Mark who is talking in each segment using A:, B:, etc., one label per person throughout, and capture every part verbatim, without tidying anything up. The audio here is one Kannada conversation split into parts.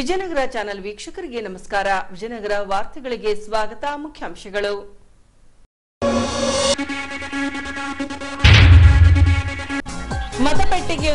A: ವಿಜಯನಗರ ಚಾನೆಲ್ ವೀಕ್ಷಕರಿಗೆ ನಮಸ್ಕಾರ. ವಿಜಯನಗರ ವಾರ್ತೆಗಳಿಗೆ ಸ್ವಾಗತ. ಮುಖ್ಯಾಂಶಗಳು. ಮತಪೆಟ್ಟಿಗೆ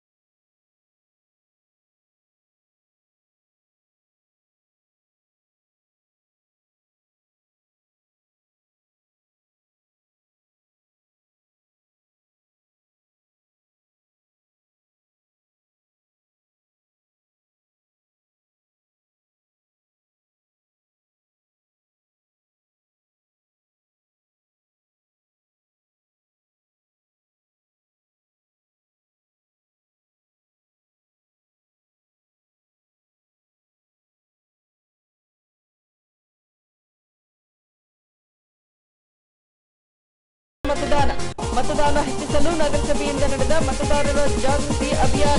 A: मतदान मतदान ಹೆಚ್ಚಿಸಲು ನಗರಸಭೆಯಿಂದ ನಡೆದ ಮತದಾರರ ಜಾಗೃತಿ ಅಭಿಯಾನ.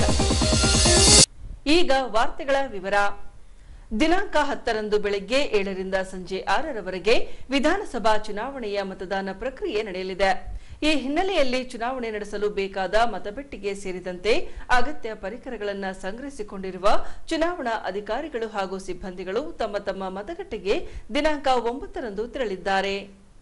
A: ಈಗ ವಾರ್ತೆಗಳ ವಿವರ. ದಿನಾಂಕ ಹತ್ತರಂದು ಬೆಳಗ್ಗೆ ಏಳರಿಂದ ಸಂಜೆ ಆರರವರೆಗೆ ವಿಧಾನಸಭಾ ಚುನಾವಣೆಯ ಮತದಾನ ಪ್ರಕ್ರಿಯೆ ನಡೆಯಲಿದೆ. ಈ ಹಿನ್ನೆಲೆಯಲ್ಲಿ ಚುನಾವಣೆ ನಡೆಸಲು ಬೇಕಾದ ಮತಪೆಟ್ಟಿಗೆ ಸೇರಿದಂತೆ ಅಗತ್ಯ ಪರಿಕರಗಳನ್ನು ಸಂಗ್ರಹಿಸಿಕೊಂಡಿರುವ ಚುನಾವಣಾ ಅಧಿಕಾರಿಗಳು ಹಾಗೂ ಸಿಬ್ಬಂದಿಗಳು ತಮ್ಮ ತಮ್ಮ ಮತಗಟ್ಟೆಗೆ ದಿನಾಂಕ ಒಂಬತ್ತರಂದು ತೆರಳಿದ್ದಾರೆ.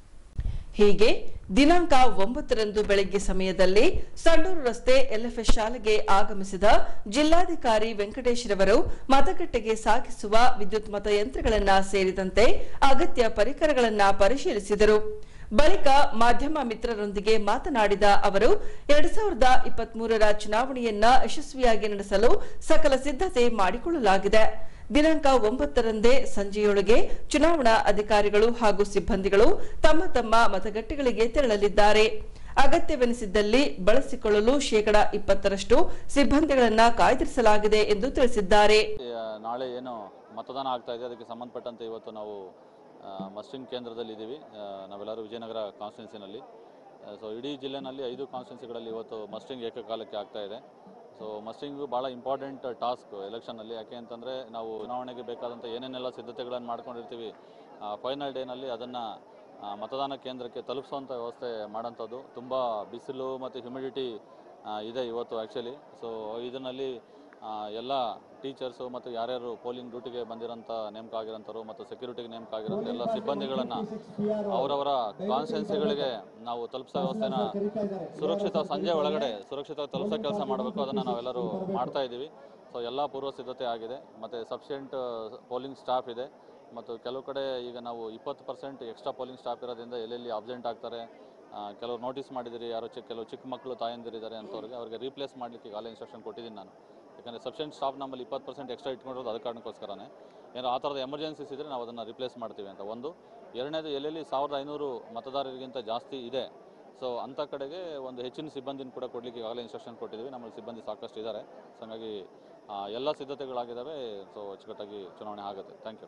A: ಹೀಗೆ ದಿನಾಂಕ ಒಂಬತ್ತರಂದು ಬೆಳಗ್ಗೆ ಸಮಯದಲ್ಲಿ ಸಂಡೂರು ರಸ್ತೆ ಎಲ್ಎಫ್ಎಸ್ ಶಾಲೆಗೆ ಆಗಮಿಸಿದ ಜಿಲ್ಲಾಧಿಕಾರಿ ವೆಂಕಟೇಶ್ ರವರು ಮತಗಟ್ಟೆಗೆ ಸಾಗಿಸುವ ವಿದ್ಯುತ್ ಮತಯಂತ್ರಗಳನ್ನು ಸೇರಿದಂತೆ ಅಗತ್ಯ ಪರಿಕರಗಳನ್ನು ಪರಿಶೀಲಿಸಿದರು. ಬಳಿಕ ಮಾಧ್ಯಮ ಮಿತ್ರರೊಂದಿಗೆ ಮಾತನಾಡಿದ ಅವರು ಎರಡ್ ಸಾವಿರದ ಇಪ್ಪತ್ತ್ ಮೂರರ ಚುನಾವಣೆಯನ್ನ ಯಶಸ್ವಿಯಾಗಿ ನಡೆಸಲು ಸಕಲ ಸಿದ್ಧತೆ ಮಾಡಿಕೊಳ್ಳಲಾಗಿದೆ. ದಿನಾಂಕ ಒಂಬತ್ತರಂದೇ ಸಂಜೆಯೊಳಗೆ ಚುನಾವಣಾ ಅಧಿಕಾರಿಗಳು ಹಾಗೂ ಸಿಬ್ಬಂದಿಗಳು ತಮ್ಮ ತಮ್ಮ ಮತಗಟ್ಟೆಗಳಿಗೆ ತೆರಳಲಿದ್ದಾರೆ. ಅಗತ್ಯವೆನಿಸಿದ್ದಲ್ಲಿ ಬಳಸಿಕೊಳ್ಳಲು ಶೇಕಡಾ ಇಪ್ಪತ್ತರಷ್ಟು ಸಿಬ್ಬಂದಿಗಳನ್ನು ಕಾಯ್ದಿರಿಸಲಾಗಿದೆ ಎಂದು ತಿಳಿಸಿದ್ದಾರೆ.
B: ನಾಳೆ ಏನು ಮತದಾನ ಆಗ್ತಾ ಇದೆ ಅದಕ್ಕೆ ಸಂಬಂಧಪಟ್ಟಂತೆ ಇವತ್ತು ನಾವು ಮಸ್ಟಿಂಗ್ ಕೇಂದ್ರದಲ್ಲಿ ಇದ್ದೀವಿ. ನಾವೆಲ್ಲರೂ ವಿಜಯನಗರ ಕಾನ್ಸ್ಟಿಟ್ಯೂನ್ಸಿನಲ್ಲಿ. ಸೊ ಇಡೀ ಜಿಲ್ಲೆನಲ್ಲಿ ಐದು ಕಾನ್ಸ್ಟಿಟ್ಯೂನ್ಸಿಗಳಲ್ಲಿ ಇವತ್ತು ಮಸ್ಟಿಂಗ್ ಏಕಕಾಲಕ್ಕೆ ಆಗ್ತಾ ಇದೆ. ಸೊ ಮಸ್ಟಿಂಗು ಭಾಳ ಇಂಪಾರ್ಟೆಂಟ್ ಟಾಸ್ಕ್ ಎಲೆಕ್ಷನಲ್ಲಿ. ಯಾಕೆ ಅಂತಂದರೆ ನಾವು ಚುನಾವಣೆಗೆ ಬೇಕಾದಂಥ ಏನೇನೆಲ್ಲ ಸಿದ್ಧತೆಗಳನ್ನು ಮಾಡ್ಕೊಂಡಿರ್ತೀವಿ ಫೈನಲ್ ಡೇನಲ್ಲಿ ಅದನ್ನು ಮತದಾನ ಕೇಂದ್ರಕ್ಕೆ ತಲುಪಿಸುವಂಥ ವ್ಯವಸ್ಥೆ ಮಾಡೋಂಥದ್ದು. ತುಂಬ ಬಿಸಿಲು ಮತ್ತು ಹ್ಯುಮಿಡಿಟಿ ಇದೆ ಇವತ್ತು ಆ್ಯಕ್ಚುಲಿ. ಸೊ ಇದರಲ್ಲಿ ಎಲ್ಲ ಟೀಚರ್ಸು ಮತ್ತು ಯಾರ್ಯಾರು ಪೋಲಿಂಗ್ ಡ್ಯೂಟಿಗೆ ಬಂದಿರೋಂಥ ನೇಮಕ ಆಗಿರೋಂಥವ್ರು ಮತ್ತು ಸೆಕ್ಯೂರಿಟಿಗೆ ನೇಮಕ ಆಗಿರೋಂಥ ಎಲ್ಲ ಸಿಬ್ಬಂದಿಗಳನ್ನು ಅವರವರ ಕಾನ್ಸ್ಟಿಟ್ಯೂನ್ಸಿಗಳಿಗೆ ನಾವು ತಲುಪಿಸೋ ವ್ಯವಸ್ಥೆನ ಸುರಕ್ಷಿತ ಸಂಜೆ ಒಳಗಡೆ ಸುರಕ್ಷಿತವಾಗಿ ತಲುಪಿಸೋ ಕೆಲಸ ಮಾಡಬೇಕು. ಅದನ್ನು ನಾವೆಲ್ಲರೂ ಮಾಡ್ತಾ ಇದ್ದೀವಿ. ಸೊ ಎಲ್ಲ ಪೂರ್ವ ಸಿದ್ಧತೆ ಆಗಿದೆ ಮತ್ತು ಸಫಿಷಿಯೆಂಟ್ ಪೋಲಿಂಗ್ ಸ್ಟಾಫ್ ಇದೆ. ಮತ್ತು ಕೆಲವು ಕಡೆ ಈಗ ನಾವು ಇಪ್ಪತ್ತು ಪರ್ಸೆಂಟ್ ಎಕ್ಸ್ಟ್ರಾ ಪೋಲಿಂಗ್ ಸ್ಟಾಫ್ ಇರೋದ್ರಿಂದ ಎಲ್ಲೆಲ್ಲಿ ಅಬ್ಸೆಂಟ್ ಆಗ್ತಾರೆ, ಕೆಲವರು ನೋಟಿಸ್ ಮಾಡಿದಿರಿ, ಯಾರೋ ಚಿಕ್ಕ ಕೆಲವು ಚಿಕ್ಕ ಮಕ್ಕಳು ತಾಯಂದಿರಿದ್ದಾರೆ ಅಂಥವ್ರಿಗೆ ಅವ್ರಿಗೆ ರೀಪ್ಲೇಸ್ ಮಾಡಲಿಕ್ಕೆ ಈಗಾಗಲೇ ಇನ್ಸ್ಟ್ರಕ್ಷನ್ ಕೊಟ್ಟಿದ್ದೀನಿ ನಾನು. ಯಾಕಂದರೆ ಸಫಿಷಿಯೆಂಟ್ ಸ್ಟಾಫ್ ನಮ್ಮಲ್ಲಿ ಇಪ್ಪತ್ತು ಪರ್ಸೆಂಟ್ ಎಕ್ಸ್ಟ್ರಾ ಇಟ್ಕೊಂಡಿರೋದು ಅದ ಕಾರಣಕ್ಕೋಸ್ಕರನೇ. ಏನೋ ಆ ಥರದ ಎಮರ್ಜೆನ್ಸೀಸ್ ಇದ್ದರೆ ನಾವು ಅದನ್ನು ರಿಪ್ಲೇಸ್ ಮಾಡ್ತೀವಿ ಅಂತ ಒಂದು. ಎರಡನೇದು ಎಲ್ಲೆಲ್ಲಿ ಸಾವಿರದ ಐನೂರು ಮತದಾರರಿಗಿಂತ ಜಾಸ್ತಿ ಇದೆ, ಸೊ ಅಂಥ ಕಡೆಗೆ ಒಂದು ಹೆಚ್ಚಿನ ಸಿಬ್ಬಂದಿನ ಕೂಡ ಕೊಡಲಿಕ್ಕೆ ಈಗಾಗಲೇ ಇನ್ಸ್ಟ್ರಕ್ಷನ್ ಕೊಟ್ಟಿದ್ದೀವಿ. ನಮ್ಮಲ್ಲಿ ಸಿಬ್ಬಂದಿ ಸಾಕಷ್ಟು ಇದ್ದಾರೆ. ಸೊ ಹಾಗಾಗಿ ಎಲ್ಲ ಸಿದ್ಧತೆಗಳಾಗಿದ್ದಾವೆ. ಸೊ ಅಚ್ಚುಕಟ್ಟಾಗಿ ಚುನಾವಣೆ ಆಗುತ್ತೆ. Thank you.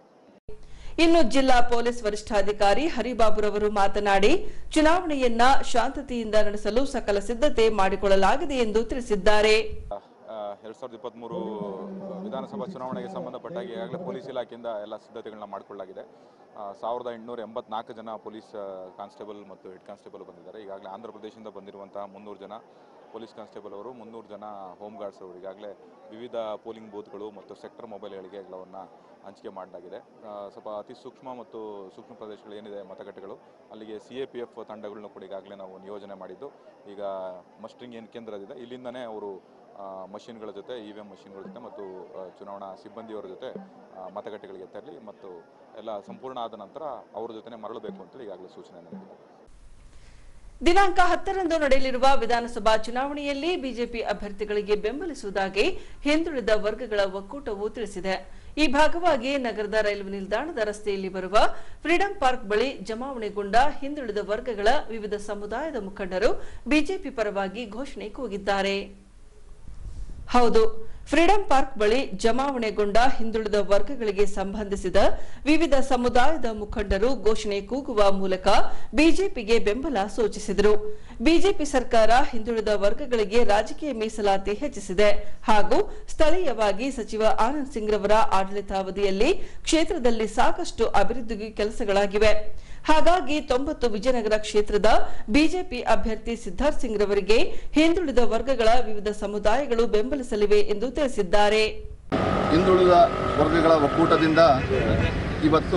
A: ಇನ್ನು ಜಿಲ್ಲಾ ಪೊಲೀಸ್ ವರಿಷ್ಠಾಧಿಕಾರಿ ಹರಿಬಾಬುರವರು ಮಾತನಾಡಿ ಚುನಾವಣೆಯನ್ನ ಶಾಂತತೆಯಿಂದ ನಡೆಸಲು ಸಕಲ ಸಿದ್ಧತೆ ಮಾಡಿಕೊಳ್ಳಲಾಗಿದೆ ಎಂದು ತಿಳಿಸಿದ್ದಾರೆ.
C: ಎರಡ್ ಸಾವಿರದ ಇಪ್ಪತ್ತ್ ಮೂರು ವಿಧಾನಸಭಾ ಚುನಾವಣೆಗೆ ಸಂಬಂಧಪಟ್ಟಾಗಿ ಈಗಾಗಲೇ ಪೊಲೀಸ್ ಇಲಾಖೆಯಿಂದ ಎಲ್ಲ ಸಿದ್ಧತೆಗಳನ್ನ ಮಾಡಿಕೊಳ್ಳಲಾಗಿದೆ. ಸಾವಿರದ ಎಂಟುನೂರ ಎಂಬತ್ನಾಲ್ಕು ಜನ ಪೊಲೀಸ್ ಕಾನ್ಸ್ಟೇಬಲ್ ಮತ್ತು ಹೆಡ್ ಕಾನ್ಸ್ಟೇಬಲ್ ಬಂದಿದ್ದಾರೆ. ಈಗಾಗಲೇ ಆಂಧ್ರ ಪ್ರದೇಶದಿಂದ ಬಂದಿರುವಂತಹ ಮುನ್ನೂರು ಜನ ಪೊಲೀಸ್ ಕಾನ್ಸ್ಟೇಬಲ್ ಅವರು, ಮುನ್ನೂರು ಜನ ಹೋಮ್ ಗಾರ್ಡ್ಸ್ ಅವರು ಈಗಾಗಲೇ ವಿವಿಧ ಪೋಲಿಂಗ್ ಬೂತ್ಗಳು ಮತ್ತು ಸೆಕ್ಟರ್ ಮೊಬೈಲ್ಗಳಿಗೆ ಎಲ್ಲವನ್ನು ಹಂಚಿಕೆ ಮಾಡಲಾಗಿದೆ. ಸ್ವಲ್ಪ ಅತಿ ಸೂಕ್ಷ್ಮ ಮತ್ತು ಸೂಕ್ಷ್ಮ ಪ್ರದೇಶಗಳು ಏನಿದೆ ಮತಗಟ್ಟೆಗಳು, ಅಲ್ಲಿಗೆ ಸಿ ಎ ಪಿ ಎಫ್ ತಂಡಗಳನ್ನು ಕೂಡ ಈಗಾಗಲೇ ನಾವು ನಿಯೋಜನೆ ಮಾಡಿದ್ದು ಈಗ ಮಸ್ಟ್ರಿಂಗ್ ಏನು ಕೇಂದ್ರದಿದೆ ಇಲ್ಲಿಂದನೇ ಅವರು ಮಷಿನ್ಗಳ ಜೊತೆ ಇ ವಿ ಎಮ್ ಮಷಿನ್ಗಳ ಜೊತೆ ಮತ್ತು ಚುನಾವಣಾ ಸಿಬ್ಬಂದಿಯವರ ಜೊತೆ ಮತಗಟ್ಟೆಗಳಿಗೆ ತೆರಳಿ ಮತ್ತು ಎಲ್ಲ ಸಂಪೂರ್ಣ ಆದ ನಂತರ ಅವರ ಜೊತೆ ಮರಳಬೇಕು ಅಂತ ಈಗಾಗಲೇ ಸೂಚನೆ ನೀಡಿದೆ.
A: ದಿನಾಂಕ ಹತ್ತರಂದು ನಡೆಯಲಿರುವ ವಿಧಾನಸಭಾ ಚುನಾವಣೆಯಲ್ಲಿ ಬಿಜೆಪಿ ಅಭ್ಯರ್ಥಿಗಳಿಗೆ ಬೆಂಬಲಿಸುವುದಾಗಿ ಹಿಂದುಳಿದ ವರ್ಗಗಳ ಒಕ್ಕೂಟವು ತಿಳಿಸಿದೆ. ಈ ಭಾಗವಾಗಿ ನಗರದ ರೈಲ್ವೆ ನಿಲ್ದಾಣದ ರಸ್ತೆಯಲ್ಲಿ ಬರುವ ಫ್ರೀಡಂ ಪಾರ್ಕ್ ಬಳಿ ಜಮಾವಣೆಗೊಂಡ ಹಿಂದುಳಿದ ವರ್ಗಗಳ ವಿವಿಧ ಸಮುದಾಯದ ಮುಖಂಡರು ಬಿಜೆಪಿ ಪರವಾಗಿ ಘೋಷಣೆ ಕೂಗಿದ್ದಾರೆ. ಹೌದು, ಫ್ರೀಡಂ ಪಾರ್ಕ್ ಬಳಿ ಜಮಾವಣೆಗೊಂಡ ಹಿಂದುಳಿದ ವರ್ಗಗಳಿಗೆ ಸಂಬಂಧಿಸಿದ ವಿವಿಧ ಸಮುದಾಯದ ಮುಖಂಡರು ಘೋಷಣೆ ಕೂಗುವ ಮೂಲಕ ಬಿಜೆಪಿಗೆ ಬೆಂಬಲ ಸೂಚಿಸಿದರು. ಬಿಜೆಪಿ ಸರ್ಕಾರ ಹಿಂದುಳಿದ ವರ್ಗಗಳಿಗೆ ರಾಜಕೀಯ ಮೀಸಲಾತಿ ಹೆಚ್ಚಿಸಿದೆ ಹಾಗೂ ಸ್ಥಳೀಯವಾಗಿ ಸಚಿವ ಆನಂದ್ ಸಿಂಗ್ ರವರ ಆಡಳಿತಾವಧಿಯಲ್ಲಿ ಕ್ಷೇತ್ರದಲ್ಲಿ ಸಾಕಷ್ಟು ಅಭಿವೃದ್ಧಿ ಕೆಲಸಗಳಾಗಿವೆ. ಹಾಗಾಗಿ ತೊಂಬತ್ತು ವಿಜಯನಗರ ಕ್ಷೇತ್ರದ ಬಿಜೆಪಿ ಅಭ್ಯರ್ಥಿ ಸಿದ್ಧಾರ್ಥ್ ಸಿಂಗ್ ರವರಿಗೆ ಹಿಂದುಳಿದ ವರ್ಗಗಳ ವಿವಿಧ ಸಮುದಾಯಗಳು ಬೆಂಬಲಿಸಲಿವೆ ಎಂದು ತಿಳಿಸಿದ್ದಾರೆ.
D: ಹಿಂದುಳಿದ ವರ್ಗಗಳ ಒಕ್ಕೂಟದಿಂದ ಇವತ್ತು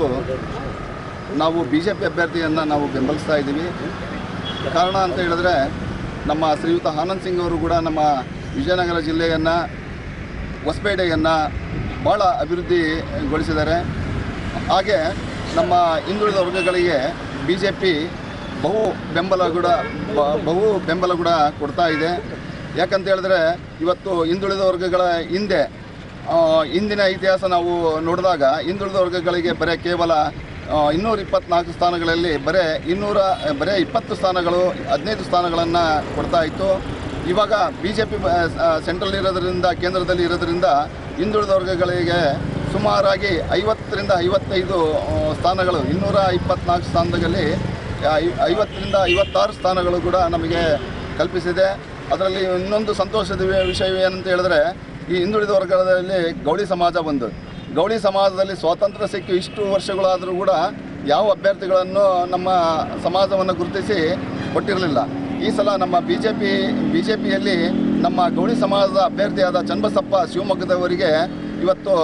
D: ನಾವು ಬಿ ಜೆ ಪಿ ಅಭ್ಯರ್ಥಿಯನ್ನು ನಾವು ಬೆಂಬಲಿಸ್ತಾ ಇದ್ದೀವಿ. ಕಾರಣ ಅಂತ ಹೇಳಿದ್ರೆ ನಮ್ಮ ಶ್ರೀಯುತ ಆನಂದ್ ಸಿಂಗ್ ಅವರು ಕೂಡ ನಮ್ಮ ವಿಜಯನಗರ ಜಿಲ್ಲೆಯನ್ನು ಹೊಸಪೇಟೆಯನ್ನು ಭಾಳ ಅಭಿವೃದ್ಧಿಗೊಳಿಸಿದ್ದಾರೆ. ಹಾಗೆ ನಮ್ಮ ಹಿಂದುಳಿದ ವರ್ಗಗಳಿಗೆ ಬಿ ಜೆ ಪಿ ಬಹು ಬೆಂಬಲ ಕೂಡ ಬಹು ಬೆಂಬಲ ಕೂಡ ಕೊಡ್ತಾ ಇದೆ. ಯಾಕಂತ ಹೇಳಿದ್ರೆ ಇವತ್ತು ಹಿಂದುಳಿದ ವರ್ಗಗಳ ಹಿಂದೆ ಹಿಂದಿನ ಇತಿಹಾಸ ನಾವು ನೋಡಿದಾಗ ಹಿಂದುಳಿದ ವರ್ಗಗಳಿಗೆ ಬರೀ ಕೇವಲ ಇನ್ನೂರ ಇಪ್ಪತ್ತ್ನಾಲ್ಕು ಸ್ಥಾನಗಳಲ್ಲಿ ಬರೀ ಇನ್ನೂರ ಬರೀ ಇಪ್ಪತ್ತು ಸ್ಥಾನಗಳು ಹದಿನೈದು ಸ್ಥಾನಗಳನ್ನು ಕೊಡ್ತಾ ಇತ್ತು. ಇವಾಗ ಬಿ ಜೆ ಪಿ ಸೆಂಟ್ರಲ್ ಇರೋದರಿಂದ ಕೇಂದ್ರದಲ್ಲಿ ಇರೋದರಿಂದ ಹಿಂದುಳಿದ ವರ್ಗಗಳಿಗೆ ಸುಮಾರಾಗಿ ಐವತ್ತರಿಂದ ಐವತ್ತೈದು ಸ್ಥಾನಗಳು ಇನ್ನೂರ ಇಪ್ಪತ್ತ್ನಾಲ್ಕು ಸ್ಥಾನದಲ್ಲಿ ಐವತ್ತರಿಂದ ಐವತ್ತಾರು ಸ್ಥಾನಗಳು ಕೂಡ ನಮಗೆ ಕಲ್ಪಿಸಿದೆ. ಅದರಲ್ಲಿ ಇನ್ನೊಂದು ಸಂತೋಷದ ವಿಷಯ ಏನಂತ ಹೇಳಿದ್ರೆ ಈ ಹಿಂದುಳಿದ ವರ್ಗದಲ್ಲಿ ಗೌಳಿ ಸಮಾಜ ಒಂದು ಗೌಳಿ ಸಮಾಜದಲ್ಲಿ ಸ್ವಾತಂತ್ರ್ಯ ಸಿಕ್ಕಿ ಇಷ್ಟು ವರ್ಷಗಳಾದರೂ ಕೂಡ ಯಾವ ಅಭ್ಯರ್ಥಿಗಳನ್ನು ನಮ್ಮ ಸಮಾಜವನ್ನು ಗುರುತಿಸಿ ಕೊಟ್ಟಿರಲಿಲ್ಲ. ಈ ಸಲ ನಮ್ಮ B J P B J ಪಿಯಲ್ಲಿ ನಮ್ಮ ಗೌಳಿ ಸಮಾಜದ ಅಭ್ಯರ್ಥಿಯಾದ ಚನ್ನಬಸಪ್ಪ ಶಿವಮೊಗ್ಗದವರಿಗೆ ಇವತ್ತು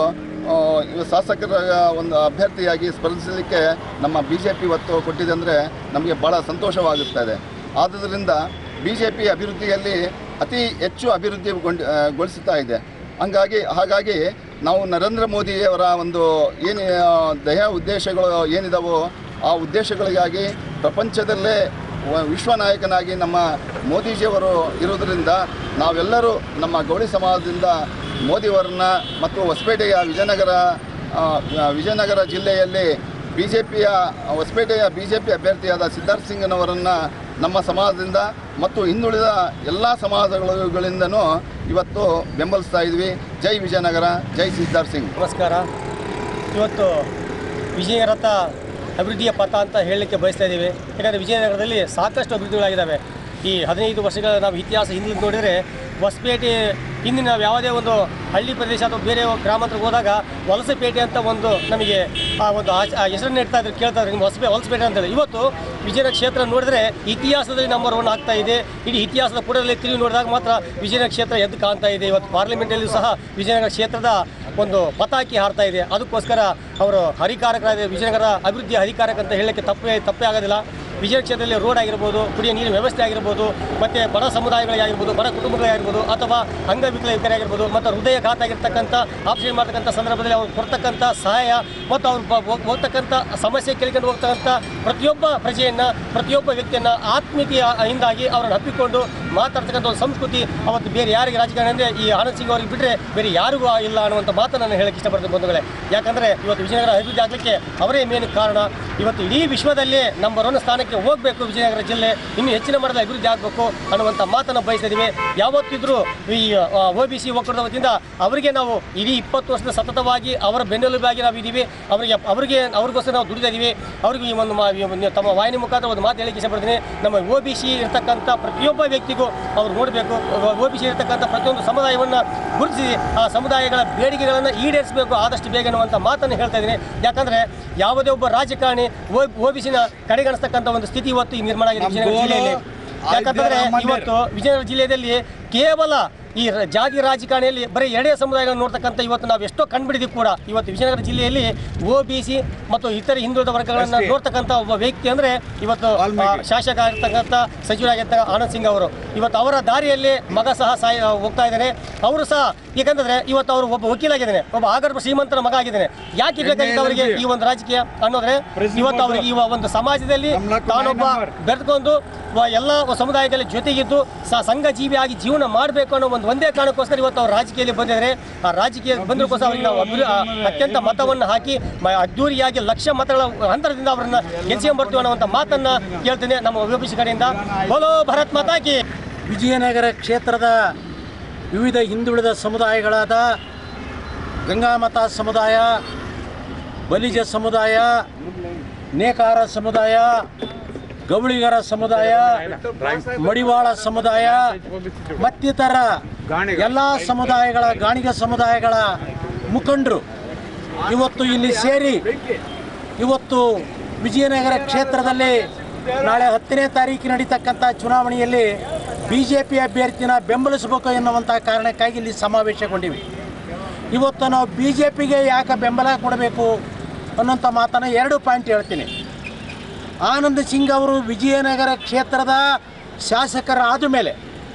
D: ಶಾಸಕರ ಒಂದು ಅಭ್ಯರ್ಥಿಯಾಗಿ ಸ್ಪರ್ಧಿಸಲಿಕ್ಕೆ ನಮ್ಮ ಬಿ ಜೆ ಪಿ ಇವತ್ತು ಕೊಟ್ಟಿದೆ ಅಂದರೆ ನಮಗೆ ಭಾಳ ಸಂತೋಷವಾಗುತ್ತದೆ. ಆದ್ದರಿಂದ ಬಿ ಜೆ ಪಿ ಅಭಿವೃದ್ಧಿಯಲ್ಲಿ ಅತಿ ಹೆಚ್ಚು ಅಭಿವೃದ್ಧಿಗೊಂಡು ಗೊಳಿಸುತ್ತಾ ಇದೆ. ಹಂಗಾಗಿ ಹಾಗಾಗಿ ನಾವು ನರೇಂದ್ರ ಮೋದಿಯವರ ಒಂದು ಏನು ದಯಾ ಉದ್ದೇಶಗಳು ಏನಿದಾವೋ ಆ ಉದ್ದೇಶಗಳಿಗಾಗಿ ಪ್ರಪಂಚದಲ್ಲೇ ವಿಶ್ವ ನಾಯಕನಾಗಿ ನಮ್ಮ ಮೋದಿಜಿಯವರು ಇರೋದರಿಂದ ನಾವೆಲ್ಲರೂ ನಮ್ಮ ಗೌಳಿ ಸಮಾಜದಿಂದ ಮೋದಿಯವರನ್ನ ಮತ್ತು ಹೊಸಪೇಟೆಯ ವಿಜಯನಗರ ವಿಜಯನಗರ ಜಿಲ್ಲೆಯಲ್ಲಿ ಬಿ ಜೆ ಪಿಯ ಹೊಸಪೇಟೆಯ ಬಿ ಜೆ ಪಿ ಅಭ್ಯರ್ಥಿಯಾದ ಸಿದ್ಧಾರ್ಥ ಸಿಂಗ್ನವರನ್ನು ನಮ್ಮ ಸಮಾಜದಿಂದ ಮತ್ತು ಹಿಂದುಳಿದ ಎಲ್ಲ ಸಮಾಜಗಳಿಂದನೂ ಇವತ್ತು ಬೆಂಬಲಿಸ್ತಾ ಇದ್ವಿ. ಜೈ ವಿಜಯನಗರ, ಜೈ ಸಿದ್ಧಾರ್ಥ ಸಿಂಗ್.
E: ನಮಸ್ಕಾರ. ಇವತ್ತು ವಿಜಯರಥ ಅಭಿವೃದ್ಧಿಯ ಪಥ ಅಂತ ಹೇಳಲಿಕ್ಕೆ ಬಯಸ್ತಾ ಇದ್ದೀವಿ. ಯಾಕಂದರೆ ವಿಜಯನಗರದಲ್ಲಿ ಸಾಕಷ್ಟು ಅಭಿವೃದ್ಧಿಗಳಾಗಿದ್ದಾವೆ. ಈ ಹದಿನೈದು ವರ್ಷಗಳ ನಾವು ಇತಿಹಾಸ ಹಿಂದೆ ನೋಡಿದರೆ ಹೊಸಪೇಟೆ ಹಿಂದಿನ ನಾವು ಯಾವುದೇ ಒಂದು ಹಳ್ಳಿ ಪ್ರದೇಶ ಅಥವಾ ಬೇರೆ ಗ್ರಾಮಾಂತರಕ್ಕೆ ಹೋದಾಗ ವಲಸಪೇಟೆ ಅಂತ ಒಂದು ನಮಗೆ ಆ ಒಂದು ಹೆಸರನ್ನು ಇಡ್ತಾ ಇದ್ರು, ಕೇಳ್ತಾ ಇದ್ರು ನಿಮ್ಮ ಹೊಸಪೇ ವಲಸಪೇಟೆ ಅಂತೇಳಿ. ಇವತ್ತು ವಿಜಯನಗರ ಕ್ಷೇತ್ರ ನೋಡಿದರೆ ಇತಿಹಾಸದಲ್ಲಿ ನಂಬರ್ ಒನ್ ಆಗ್ತಾ ಇದೆ. ಇಡೀ ಇತಿಹಾಸದ ಪುಟದಲ್ಲಿ ತಿರುಗಿ ನೋಡಿದಾಗ ಮಾತ್ರ ವಿಜಯನಗರ ಕ್ಷೇತ್ರ ಎದ್ದು ಕಾಣ್ತಾ ಇದೆ. ಇವತ್ತು ಪಾರ್ಲಿಮೆಂಟಲ್ಲಿಯೂ ಸಹ ವಿಜಯನಗರ ಕ್ಷೇತ್ರದ ಒಂದು ಪತಾಕಿ ಹಾರ್ತಾ ಇದೆ. ಅದಕ್ಕೋಸ್ಕರ ಅವರು ಹರಿಕಾರಕರಾದ ವಿಜಯನಗರ ಅಭಿವೃದ್ಧಿ ಹರಿಕಾರಕ ಅಂತ ಹೇಳಲಿಕ್ಕೆ ತಪ್ಪೇ ತಪ್ಪೇ ಆಗೋದಿಲ್ಲ. ವಿಜಯ ಕ್ಷೇತ್ರದಲ್ಲಿ ರೋಡ್ ಆಗಿರ್ಬೋದು, ಕುಡಿಯ ನೀರಿನ ವ್ಯವಸ್ಥೆ ಆಗಿರ್ಬೋದು, ಮತ್ತು ಬಡ ಸಮುದಾಯಗಳಿಗಾಗಿರ್ಬೋದು, ಬಡ ಕುಟುಂಬಗಳಾಗಿರ್ಬೋದು, ಅಥವಾ ಅಂಗವಿಕಲರಿಗಾಗಿರ್ಬೋದು, ಮತ್ತು ಹೃದಯಘಾತ ಆಗಿರ್ತಕ್ಕಂಥ ಆಪರೇಷನ್ ಮಾಡ್ತಕ್ಕಂಥ ಸಂದರ್ಭದಲ್ಲಿ ಅವ್ರು ಕೊಡ್ತಕ್ಕಂಥ ಸಹಾಯ ಮತ್ತು ಅವ್ರು ಹೋಗ್ತಕ್ಕಂಥ ಸಮಸ್ಯೆ ಕೇಳ್ಕೊಂಡು ಹೋಗ್ತಕ್ಕಂಥ ಪ್ರತಿಯೊಬ್ಬ ಪ್ರಜೆಯನ್ನು ಪ್ರತಿಯೊಬ್ಬ ವ್ಯಕ್ತಿಯನ್ನು ಆತ್ಮೀಯತೆಯಿಂದಾಗಿ ಅವರನ್ನು ಹಪ್ಪಿಕೊಂಡು ಮಾತಾಡ್ತಕ್ಕಂಥ ಒಂದು ಸಂಸ್ಕೃತಿ ಅವತ್ತು ಬೇರೆ ಯಾರಿಗೆ ರಾಜಕಾರಣ ಅಂದರೆ ಈ ಆನಂದ್ ಸಿಂಗ್ ಅವರಿಗೆ ಬಿಟ್ಟರೆ ಬೇರೆ ಯಾರಿಗೂ ಇಲ್ಲ ಅನ್ನುವಂಥ ಮಾತನ್ನು ನಾನು ಹೇಳಕ್ಕೆ ಇಷ್ಟಪಡ್ತೀನಿ ಬಂಧುಗಳೇ. ಯಾಕಂದರೆ ಇವತ್ತು ವಿಜಯನಗರ ಅಭಿವೃದ್ಧಿ ಆಗಲಿಕ್ಕೆ ಅವರೇ ಮೇನ್ ಕಾರಣ. ಇವತ್ತು ಇಡೀ ವಿಶ್ವದಲ್ಲೇ ನಂಬರ್ ಒನ್ ಸ್ಥಾನಕ್ಕೆ ಹೋಗಬೇಕು ವಿಜಯನಗರ ಜಿಲ್ಲೆ, ಇನ್ನೂ ಹೆಚ್ಚಿನ ಮಟ್ಟದ ಅಭಿವೃದ್ಧಿ ಆಗಬೇಕು ಅನ್ನುವಂಥ ಮಾತನ್ನು ಬಯಸ್ತಿದ್ದೀವಿ. ಯಾವತ್ತಿದ್ರೂ ಈ ಒ ಬಿ ಸಿ ಒಕ್ಕೂಟದ ವತಿಯಿಂದ ಅವರಿಗೆ ನಾವು ಇಡೀ ಇಪ್ಪತ್ತು ವರ್ಷದ ಸತತವಾಗಿ ಅವರ ಬೆನ್ನೆಲುಬಾಗಿ ನಾವು ಇದ್ದೀವಿ. ಅವರಿಗೆ ಅವರಿಗೆ ಅವ್ರಿಗೋಸ್ಕರ ನಾವು ದುಡಿತಾ ಇದ್ದೀವಿ. ಅವ್ರಿಗೆ ಈ ಒಂದು ತಮ್ಮ ವಾಹಿನಿ ಮುಖಾಂತರ ಒಂದು ಮಾತು ಹೇಳಕ್ಕೆ ಇಷ್ಟಪಡ್ತೀನಿ. ನಮ್ಮ ಒ ಬಿ ಸಿ ಇರ್ತಕ್ಕಂಥ ಪ್ರತಿಯೊಬ್ಬ ವ್ಯಕ್ತಿಗೂ ಅವ್ರು ನೋಡಬೇಕು. ಒ ಬಿ ಸಿ ಇರ್ತಕ್ಕಂಥ ಪ್ರತಿಯೊಂದು ಸಮುದಾಯವನ್ನು ಗುರುತಿಸಿ ಆ ಸಮುದಾಯಗಳ ಬೇಡಿಕೆಗಳನ್ನು ಈಡೇರಿಸಬೇಕು ಆದಷ್ಟು ಬೇಗ ಅನ್ನುವಂಥ ಮಾತನ್ನು ಹೇಳ್ತಾ ಇದ್ದೀನಿ. ಯಾಕಂದರೆ ಯಾವುದೇ ಒಬ್ಬ ರಾಜಕಾರಣಿ ಒ ಬಿ ಸಿನ ಕಡೆಗಣಿಸ್ತಕ್ಕಂಥ ಒಂದು ಸ್ಥಿತಿ ಇವತ್ತು ಈ ನಿರ್ಮಾಣ ಆಗಿದೆ ವಿಜಯನಗರ ಜಿಲ್ಲೆಯಲ್ಲಿ. ಯಾಕಂತಂದರೆ ಇವತ್ತು ವಿಜಯನಗರ ಜಿಲ್ಲೆಯಲ್ಲಿ ಕೇವಲ ಈ ಜಾತಿ ರಾಜಕಾರಣಿಯಲ್ಲಿ ಬರೀ ಎರಡೇ ಸಮುದಾಯಗಳನ್ನು ನೋಡ್ತಕ್ಕಂಥ ಇವತ್ತು ನಾವು ಎಷ್ಟೋ ಕಂಡುಬಿಡಿದೀವಿ ಕೂಡ. ಇವತ್ತು ವಿಜಯನಗರ ಜಿಲ್ಲೆಯಲ್ಲಿ ಒ ಬಿ ಸಿ ಮತ್ತು ಇತರೆ ಹಿಂದುಳಿದ ವರ್ಗಗಳನ್ನು ನೋಡ್ತಕ್ಕಂಥ ಒಬ್ಬ ವ್ಯಕ್ತಿ ಅಂದರೆ ಇವತ್ತು ಶಾಸಕ ಆಗಿರ್ತಕ್ಕಂಥ ಸಚಿವರಾಗಿರ್ತಕ್ಕ ಆನಂದ್ ಸಿಂಗ್ ಅವರು. ಇವತ್ತು ಅವರ ದಾರಿಯಲ್ಲಿ ಮಗ ಸಹ ಸಾಯ ಹೋಗ್ತಾ ಇದ್ದಾನೆ. ಅವರು ಸಹ ಯಾಕಂತಂದರೆ ಇವತ್ತು ಅವರು ಒಬ್ಬ ವಕೀಲಾಗಿದ್ದಾನೆ, ಒಬ್ಬ ಆಗರ್ಭ ಶ್ರೀಮಂತರ ಮಗ ಆಗಿದ್ದಾನೆ. ಯಾಕೆ ಬೇಕಾಗಿತ್ತು ಅವರಿಗೆ ಈ ಒಂದು ರಾಜಕೀಯ ಅನ್ನೋದ್ರೆ ಇವತ್ತು ಅವರಿಗೆ ಈ ಒಂದು ಸಮಾಜದಲ್ಲಿ ತಾನೊಬ್ಬ ಬೆರೆದುಕೊಂಡು ಎಲ್ಲ ಸಮುದಾಯದಲ್ಲಿ ಜೊತೆಗಿದ್ದು ಸಂಘ ಜೀವಿಯಾಗಿ ಜೀವನ ಮಾಡಬೇಕು ಅನ್ನೋ ಒಂದು ಒಂದೇ ಕಾರಣಕ್ಕೋಸ್ಕರ ಇವತ್ತು ಅವರು ರಾಜಕೀಯದಲ್ಲಿ ಬಂದಿದ್ದಾರೆ. ಆ ರಾಜಕೀಯ ಬಂದಕ್ಕೋಸ್ಕರ ಅವರಿಗೆ ನಾವು ಅತ್ಯಂತ ಮತವನ್ನು ಹಾಕಿ ಅದ್ದೂರಿಯಾಗಿ ಲಕ್ಷ ಮತಗಳ ಅಂತರದಿಂದ ಅವರನ್ನ ಗೆಲ್ಸಿಕೊಂಡ್ಬರ್ತೀವಿ ಅನ್ನುವಂಥ ಮಾತನ್ನ ಕೇಳ್ತೇನೆ ನಮ್ಮ ಒ ಬಿ ಸಿ ಕಡೆಯಿಂದ. ಬೋಲೋ ಭಾರತ್ ಮಾತಾ ಕಿ.
F: ವಿಜಯನಗರ ಕ್ಷೇತ್ರದ ವಿವಿಧ ಹಿಂದುಳಿದ ಸಮುದಾಯಗಳಾದ ಗಂಗಾಮತ ಸಮುದಾಯ, ಬಲಿಜ ಸಮುದಾಯ, ನೇಕಾರ ಸಮುದಾಯ, ಗೌಳಿಗರ ಸಮುದಾಯ, ಮಡಿವಾಳ ಸಮುದಾಯ ಮತ್ತಿತರ ಎಲ್ಲ ಸಮುದಾಯಗಳ ಗಾಣಿಗ ಸಮುದಾಯಗಳ ಮುಖಂಡರು ಇವತ್ತು ಇಲ್ಲಿ ಸೇರಿ ಇವತ್ತು ವಿಜಯನಗರ ಕ್ಷೇತ್ರದಲ್ಲಿ ನಾಳೆ ಹತ್ತನೇ ತಾರೀಕು ನಡೀತಕ್ಕಂಥ ಚುನಾವಣೆಯಲ್ಲಿ ಬಿ ಜೆ ಪಿ ಅಭ್ಯರ್ಥಿನ ಬೆಂಬಲಿಸಬೇಕು ಎನ್ನುವಂಥ ಕಾರಣಕ್ಕಾಗಿ ಇಲ್ಲಿ ಸಮಾವೇಶಗೊಂಡಿವೆ. ಇವತ್ತು ನಾವು ಬಿ ಜೆ ಪಿಗೆ ಯಾಕೆ ಬೆಂಬಲ ಕೊಡಬೇಕು ಅನ್ನೋಂಥ ಮಾತನ್ನು ಎರಡು ಪಾಯಿಂಟ್ ಹೇಳ್ತೀನಿ. ಆನಂದ್ ಸಿಂಗ್ ಅವರು ವಿಜಯನಗರ ಕ್ಷೇತ್ರದ ಶಾಸಕರಾದ ಮೇಲೆ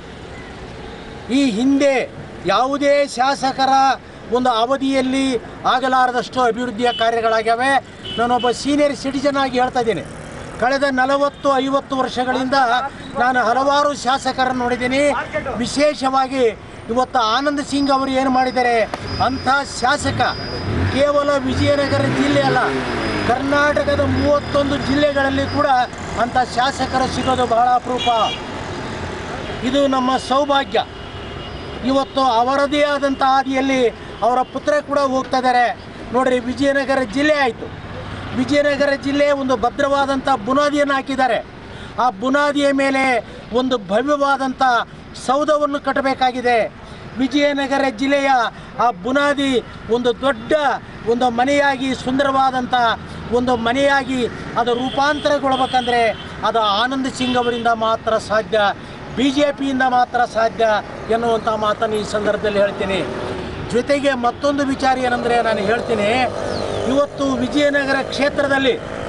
F: ಈ ಹಿಂದೆ ಯಾವುದೇ ಶಾಸಕರ ಒಂದು ಅವಧಿಯಲ್ಲಿ ಆಗಲಾರದಷ್ಟು ಅಭಿವೃದ್ಧಿಯ ಕಾರ್ಯಗಳಾಗ್ಯಾವೆ. ನಾನೊಬ್ಬ ಸೀನಿಯರ್ ಸಿಟಿಜನ್ ಆಗಿ ಹೇಳ್ತಾ ಇದ್ದೀನಿ. ಕಳೆದ ನಲವತ್ತು ಐವತ್ತು ವರ್ಷಗಳಿಂದ ನಾನು ಹಲವಾರು ಶಾಸಕರನ್ನು ನೋಡಿದ್ದೀನಿ. ವಿಶೇಷವಾಗಿ ಇವತ್ತು ಆನಂದ್ ಸಿಂಗ್ ಅವರು ಏನು ಮಾಡಿದ್ದಾರೆ, ಅಂಥ ಶಾಸಕ ಕೇವಲ ವಿಜಯನಗರ ಜಿಲ್ಲೆ ಅಲ್ಲ, ಕರ್ನಾಟಕದ ಮೂವತ್ತೊಂದು ಜಿಲ್ಲೆಗಳಲ್ಲಿ ಕೂಡ ಅಂಥ ಶಾಸಕರು ಸಿಗೋದು ಬಹಳ ಅಪರೂಪ. ಇದು ನಮ್ಮ ಸೌಭಾಗ್ಯ. ಇವತ್ತು ಅವರದೇ ಆದಂಥ ಹಾದಿಯಲ್ಲಿ ಅವರ ಪುತ್ರ ಕೂಡ ಹೋಗ್ತಾ ಇದ್ದಾರೆ. ನೋಡಿರಿ, ವಿಜಯನಗರ ಜಿಲ್ಲೆ ಆಯಿತು. ವಿಜಯನಗರ ಜಿಲ್ಲೆ ಒಂದು ಭದ್ರವಾದಂಥ ಬುನಾದಿಯನ್ನು ಹಾಕಿದ್ದಾರೆ. ಆ ಬುನಾದಿಯ ಮೇಲೆ ಒಂದು ಭವ್ಯವಾದಂಥ ಸೌಧವನ್ನು ಕಟ್ಟಬೇಕಾಗಿದೆ. ವಿಜಯನಗರ ಜಿಲ್ಲೆಯ ಆ ಬುನಾದಿ ಒಂದು ದೊಡ್ಡ ಒಂದು ಮನೆಯಾಗಿ, ಸುಂದರವಾದಂಥ ಒಂದು ಮನೆಯಾಗಿ ಅದು ರೂಪಾಂತರಗೊಳ್ಬೇಕಂದ್ರೆ ಅದು ಆನಂದ್ ಸಿಂಗ್ ಅವರಿಂದ ಮಾತ್ರ ಸಾಧ್ಯ, ಬಿ ಜೆ ಪಿಯಿಂದ ಮಾತ್ರ ಸಾಧ್ಯ ಎನ್ನುವಂಥ ಮಾತನ್ನು ಈ ಸಂದರ್ಭದಲ್ಲಿ ಹೇಳ್ತೀನಿ. ಜೊತೆಗೆ ಮತ್ತೊಂದು ವಿಚಾರ ಏನಂದರೆ, ನಾನು ಹೇಳ್ತೀನಿ, ಇವತ್ತು ವಿಜಯನಗರ ಕ್ಷೇತ್ರದಲ್ಲಿ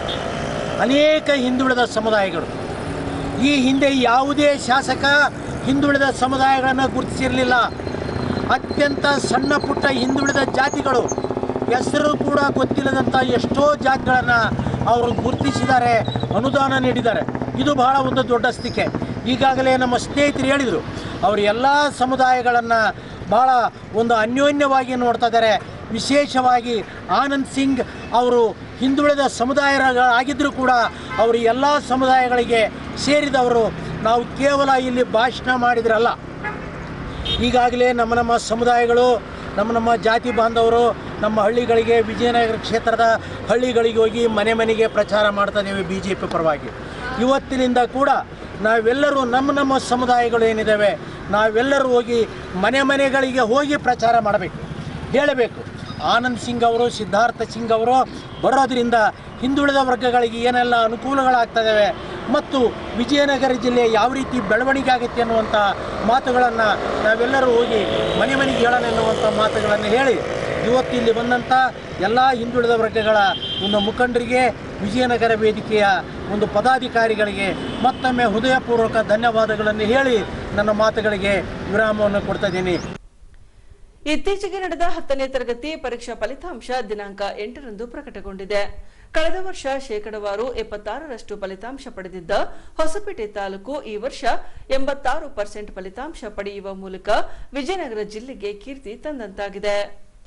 F: ಅನೇಕ ಹಿಂದುಳಿದ ಸಮುದಾಯಗಳು, ಈ ಹಿಂದೆ ಯಾವುದೇ ಶಾಸಕ ಹಿಂದುಳಿದ ಸಮುದಾಯಗಳನ್ನು ಗುರುತಿಸಿರಲಿಲ್ಲ. ಅತ್ಯಂತ ಸಣ್ಣ ಪುಟ್ಟ ಹಿಂದುಳಿದ ಜಾತಿಗಳು, ಹೆಸರು ಕೂಡ ಗೊತ್ತಿಲ್ಲದಂಥ ಎಷ್ಟೋ ಜಾತಿಗಳನ್ನು ಅವರು ಗುರುತಿಸಿದ್ದಾರೆ, ಅನುದಾನ ನೀಡಿದ್ದಾರೆ. ಇದು ಬಹಳ ಒಂದು ದೊಡ್ಡ ಸ್ಥಿಕೆ. ಈಗಾಗಲೇ ನಮ್ಮ ಸ್ನೇಹಿತರು ಹೇಳಿದರು, ಅವರು ಎಲ್ಲ ಸಮುದಾಯಗಳನ್ನು ಭಾಳ ಒಂದು ಅನ್ಯೋನ್ಯವಾಗಿ ನೋಡ್ತಾ ಇದ್ದಾರೆ. ವಿಶೇಷವಾಗಿ ಆನಂದ್ ಸಿಂಗ್ ಅವರು ಹಿಂದುಳಿದ ಸಮುದಾಯಗಳಾಗಿದ್ದರೂ ಕೂಡ ಅವರು ಎಲ್ಲ ಸಮುದಾಯಗಳಿಗೆ ಸೇರಿದವರು. ನಾವು ಕೇವಲ ಇಲ್ಲಿ ಭಾಷಣ ಮಾಡಿದ್ರಲ್ಲ, ಈಗಾಗಲೇ ನಮ್ಮ ನಮ್ಮ ಸಮುದಾಯಗಳು, ನಮ್ಮ ನಮ್ಮ ಜಾತಿ ಬಾಂಧವರು ನಮ್ಮ ಹಳ್ಳಿಗಳಿಗೆ, ವಿಜಯನಗರ ಕ್ಷೇತ್ರದ ಹಳ್ಳಿಗಳಿಗೆ ಹೋಗಿ ಮನೆ ಮನೆಗೆ ಪ್ರಚಾರ ಮಾಡ್ತಾ ಇದ್ದೇವೆ ಬಿ ಜೆ ಪಿ ಪರವಾಗಿ. ಇವತ್ತಿನಿಂದ ಕೂಡ ನಾವೆಲ್ಲರೂ ನಮ್ಮ ನಮ್ಮ ಸಮುದಾಯಗಳು ಏನಿದ್ದಾವೆ, ನಾವೆಲ್ಲರೂ ಹೋಗಿ ಮನೆ ಮನೆಗಳಿಗೆ ಹೋಗಿ ಪ್ರಚಾರ ಮಾಡಬೇಕು, ಹೇಳಬೇಕು. ಆನಂದ್ ಸಿಂಗ್ ಅವರು, ಸಿದ್ಧಾರ್ಥ ಸಿಂಗ್ ಅವರು ಬರೋದರಿಂದ ಹಿಂದುಳಿದ ವರ್ಗಗಳಿಗೆ ಏನೆಲ್ಲ ಅನುಕೂಲಗಳಾಗ್ತವೆ ಮತ್ತು ವಿಜಯನಗರ ಜಿಲ್ಲೆ ಯಾವ ರೀತಿ ಬೆಳವಣಿಗೆ ಆಗುತ್ತೆ ಅನ್ನುವಂಥ ಮಾತುಗಳನ್ನು ನಾವೆಲ್ಲರೂ ಹೋಗಿ ಮನೆ ಮನೆಗೆ ಹೇಳೋಣ ಎನ್ನುವಂಥ ಮಾತುಗಳನ್ನು ಹೇಳಿ, ಇವತ್ತಿಲ್ಲಿ ಬಂದಂಥ ಎಲ್ಲ ಹಿಂದುಳಿದ ವರ್ಗಗಳ ಒಂದು ಮುಖಂಡರಿಗೆ, ವಿಜಯನಗರ ವೇದಿಕೆಯ ಒಂದು ಪದಾಧಿಕಾರಿಗಳಿಗೆ ಮತ್ತೊಮ್ಮೆ ಹೃದಯಪೂರ್ವಕ ಧನ್ಯವಾದಗಳನ್ನು ಹೇಳಿ ನನ್ನ ಮಾತುಗಳಿಗೆ ವಿರಾಮವನ್ನು ಕೊಡ್ತಾ ಇದ್ದೀನಿ.
A: ಇತ್ತೀಚೆಗೆ ನಡೆದ ಹತ್ತನೇ ತರಗತಿ ಪರೀಕ್ಷಾ ಫಲಿತಾಂಶ ದಿನಾಂಕ ಎಂಟರಂದು ಪ್ರಕಟಗೊಂಡಿದೆ. ಕಳೆದ ವರ್ಷ ಶೇಕಡವಾರು ಎಪ್ಪತ್ತಾರರಷ್ಟು ಫಲಿತಾಂಶ ಪಡೆದಿದ್ದ ಹೊಸಪೇಟೆ ತಾಲೂಕು ಈ ವರ್ಷ ಎಂಬತ್ತಾರು ಪರ್ಸೆಂಟ್ ಫಲಿತಾಂಶ ಪಡೆಯುವ ಮೂಲಕ ವಿಜಯನಗರ ಜಿಲ್ಲೆಗೆ ಕೀರ್ತಿ ತಂದಂತಾಗಿದೆ.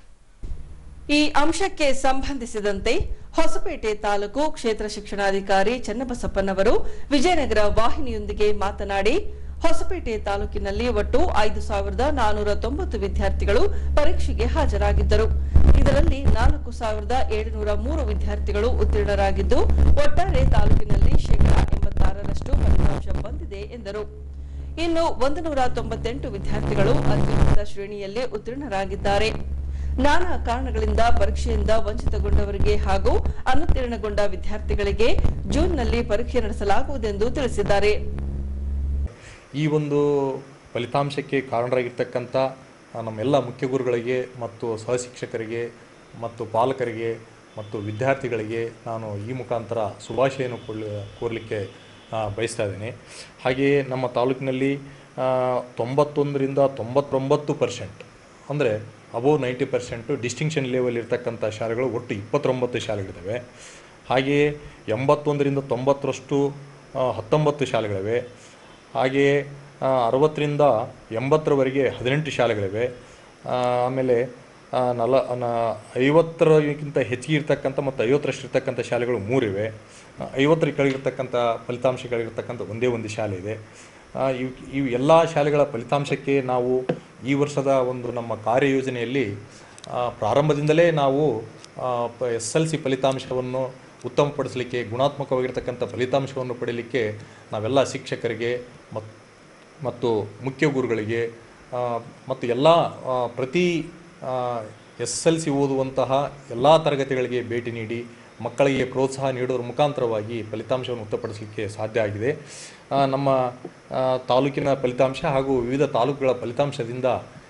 A: ಈ ಅಂಶಕ್ಕೆ ಸಂಬಂಧಿಸಿದಂತೆ ಹೊಸಪೇಟೆ ತಾಲೂಕು ಕ್ಷೇತ್ರ ಶಿಕ್ಷಣಾಧಿಕಾರಿ ಚನ್ನಬಸಪ್ಪನವರು ವಿಜಯನಗರ ವಾಹಿನಿಯೊಂದಿಗೆ ಮಾತನಾಡಿ, ಹೊಸಪೇಟೆ ತಾಲೂಕಿನಲ್ಲಿ ಒಟ್ಟು ಐದು ಸಾವಿರದ ನಾನೂರ ತೊಂಬತ್ತು ವಿದ್ಯಾರ್ಥಿಗಳು ಪರೀಕ್ಷೆಗೆ ಹಾಜರಾಗಿದ್ದರು. ಇದರಲ್ಲಿ ನಾಲ್ಕು ಸಾವಿರದ ಏಳುನೂರ ಮೂರು ವಿದ್ಯಾರ್ಥಿಗಳು ಉತ್ತೀರ್ಣರಾಗಿದ್ದು, ಒಟ್ಟಾರೆ ತಾಲೂಕಿನಲ್ಲಿ ಶೇಕಡಾ ಎಂಬತ್ತಾರರಷ್ಟು ಫಲಿತಾಂಶ ಬಂದಿದೆ ಎಂದರು. ಇನ್ನು ಒಂದು ನೂರ ತೊಂಬತ್ತೆಂಟು ವಿದ್ಯಾರ್ಥಿಗಳು ಅತ್ಯುನ್ನತ ಶ್ರೇಣಿಯಲ್ಲಿ ಉತ್ತೀರ್ಣರಾಗಿದ್ದಾರೆ. ನಾನಾ ಕಾರಣಗಳಿಂದ ಪರೀಕ್ಷೆಯಿಂದ ವಂಚಿತಗೊಂಡವರಿಗೆ ಹಾಗೂ ಅನುತ್ತೀರ್ಣಗೊಂಡ ವಿದ್ಯಾರ್ಥಿಗಳಿಗೆ ಜೂನ್ನಲ್ಲಿ ಪರೀಕ್ಷೆ ನಡೆಸಲಾಗುವುದೆಂದು ತಿಳಿಸಿದ್ದಾರೆ.
G: ಈ ಒಂದು ಫಲಿತಾಂಶಕ್ಕೆ ಕಾರಣರಾಗಿರ್ತಕ್ಕಂಥ ನಮ್ಮೆಲ್ಲ ಮುಖ್ಯ ಗುರುಗಳಿಗೆ ಮತ್ತು ಸಹಶಿಕ್ಷಕರಿಗೆ ಮತ್ತು ಪಾಲಕರಿಗೆ ಮತ್ತು ವಿದ್ಯಾರ್ಥಿಗಳಿಗೆ ನಾನು ಈ ಮುಖಾಂತರ ಶುಭಾಶಯನ್ನು ಕೋರಲಿಕ್ಕೆ ಬಯಸ್ತಾ ಇದ್ದೇನೆ. ಹಾಗೆಯೇ ನಮ್ಮ ತಾಲೂಕಿನಲ್ಲಿ ತೊಂಬತ್ತೊಂದರಿಂದ ತೊಂಬತ್ತೊಂಬತ್ತು ಪರ್ಸೆಂಟ್ ಅಂದರೆ above ninety percent distinction level ಇರ್ತಕ್ಕಂಥ ಶಾಲೆಗಳು ಒಟ್ಟು ಇಪ್ಪತ್ತೊಂಬತ್ತು ಶಾಲೆಗಳಿದ್ದಾವೆ. ಹಾಗೆಯೇ ಎಂಬತ್ತೊಂದರಿಂದ ತೊಂಬತ್ತರಷ್ಟು ಹತ್ತೊಂಬತ್ತು ಶಾಲೆಗಳಿವೆ. ಹಾಗೆಯೇ ಅರವತ್ತರಿಂದ ಎಂಬತ್ತರವರೆಗೆ ಹದಿನೆಂಟು ಶಾಲೆಗಳಿವೆ. ಆಮೇಲೆ ನಲ ಐವತ್ತರಕ್ಕಿಂತ ಹೆಚ್ಚಿಗೆ ಇರ್ತಕ್ಕಂಥ ಮತ್ತು ಐವತ್ತರಷ್ಟು ಇರ್ತಕ್ಕಂಥ ಶಾಲೆಗಳು ಮೂರಿವೆ. ಐವತ್ತರ ಕೆಳಗಿರ್ತಕ್ಕಂಥ ಫಲಿತಾಂಶಗಳಿರ್ತಕ್ಕಂಥ ಒಂದೇ ಒಂದು ಶಾಲೆ ಇದೆ. ಇವು ಇವು ಎಲ್ಲ ಶಾಲೆಗಳ ಫಲಿತಾಂಶಕ್ಕೆ ನಾವು ಈ ವರ್ಷದ ಒಂದು ನಮ್ಮ ಕಾರ್ಯಯೋಜನೆಯಲ್ಲಿ ಪ್ರಾರಂಭದಿಂದಲೇ ನಾವು ಎಸ್ ಎಲ್ ಸಿ ಫಲಿತಾಂಶವನ್ನು ಉತ್ತಮಪಡಿಸಲಿಕ್ಕೆ, ಗುಣಾತ್ಮಕವಾಗಿರ್ತಕ್ಕಂಥ ಫಲಿತಾಂಶವನ್ನು ಪಡೆಯಲಿಕ್ಕೆ ನಾವೆಲ್ಲ ಶಿಕ್ಷಕರಿಗೆ ಮತ್ತು ಮತ್ತು ಮುಖ್ಯ ಗುರುಗಳಿಗೆ ಮತ್ತು ಎಲ್ಲ ಪ್ರತಿ ಎಸ್ ಎಲ್ ಸಿ ಓದುವಂತಹ ಎಲ್ಲ ತರಗತಿಗಳಿಗೆ ಭೇಟಿ ನೀಡಿ ಮಕ್ಕಳಿಗೆ ಪ್ರೋತ್ಸಾಹ ನೀಡೋದ್ರ ಮುಖಾಂತರವಾಗಿ ಫಲಿತಾಂಶವನ್ನು ಉತ್ತಮಪಡಿಸಲಿಕ್ಕೆ ಸಾಧ್ಯ ಆಗಿದೆ. ನಮ್ಮ ತಾಲೂಕಿನ ಫಲಿತಾಂಶ ಹಾಗೂ ವಿವಿಧ ತಾಲೂಕುಗಳ ಫಲಿತಾಂಶದಿಂದ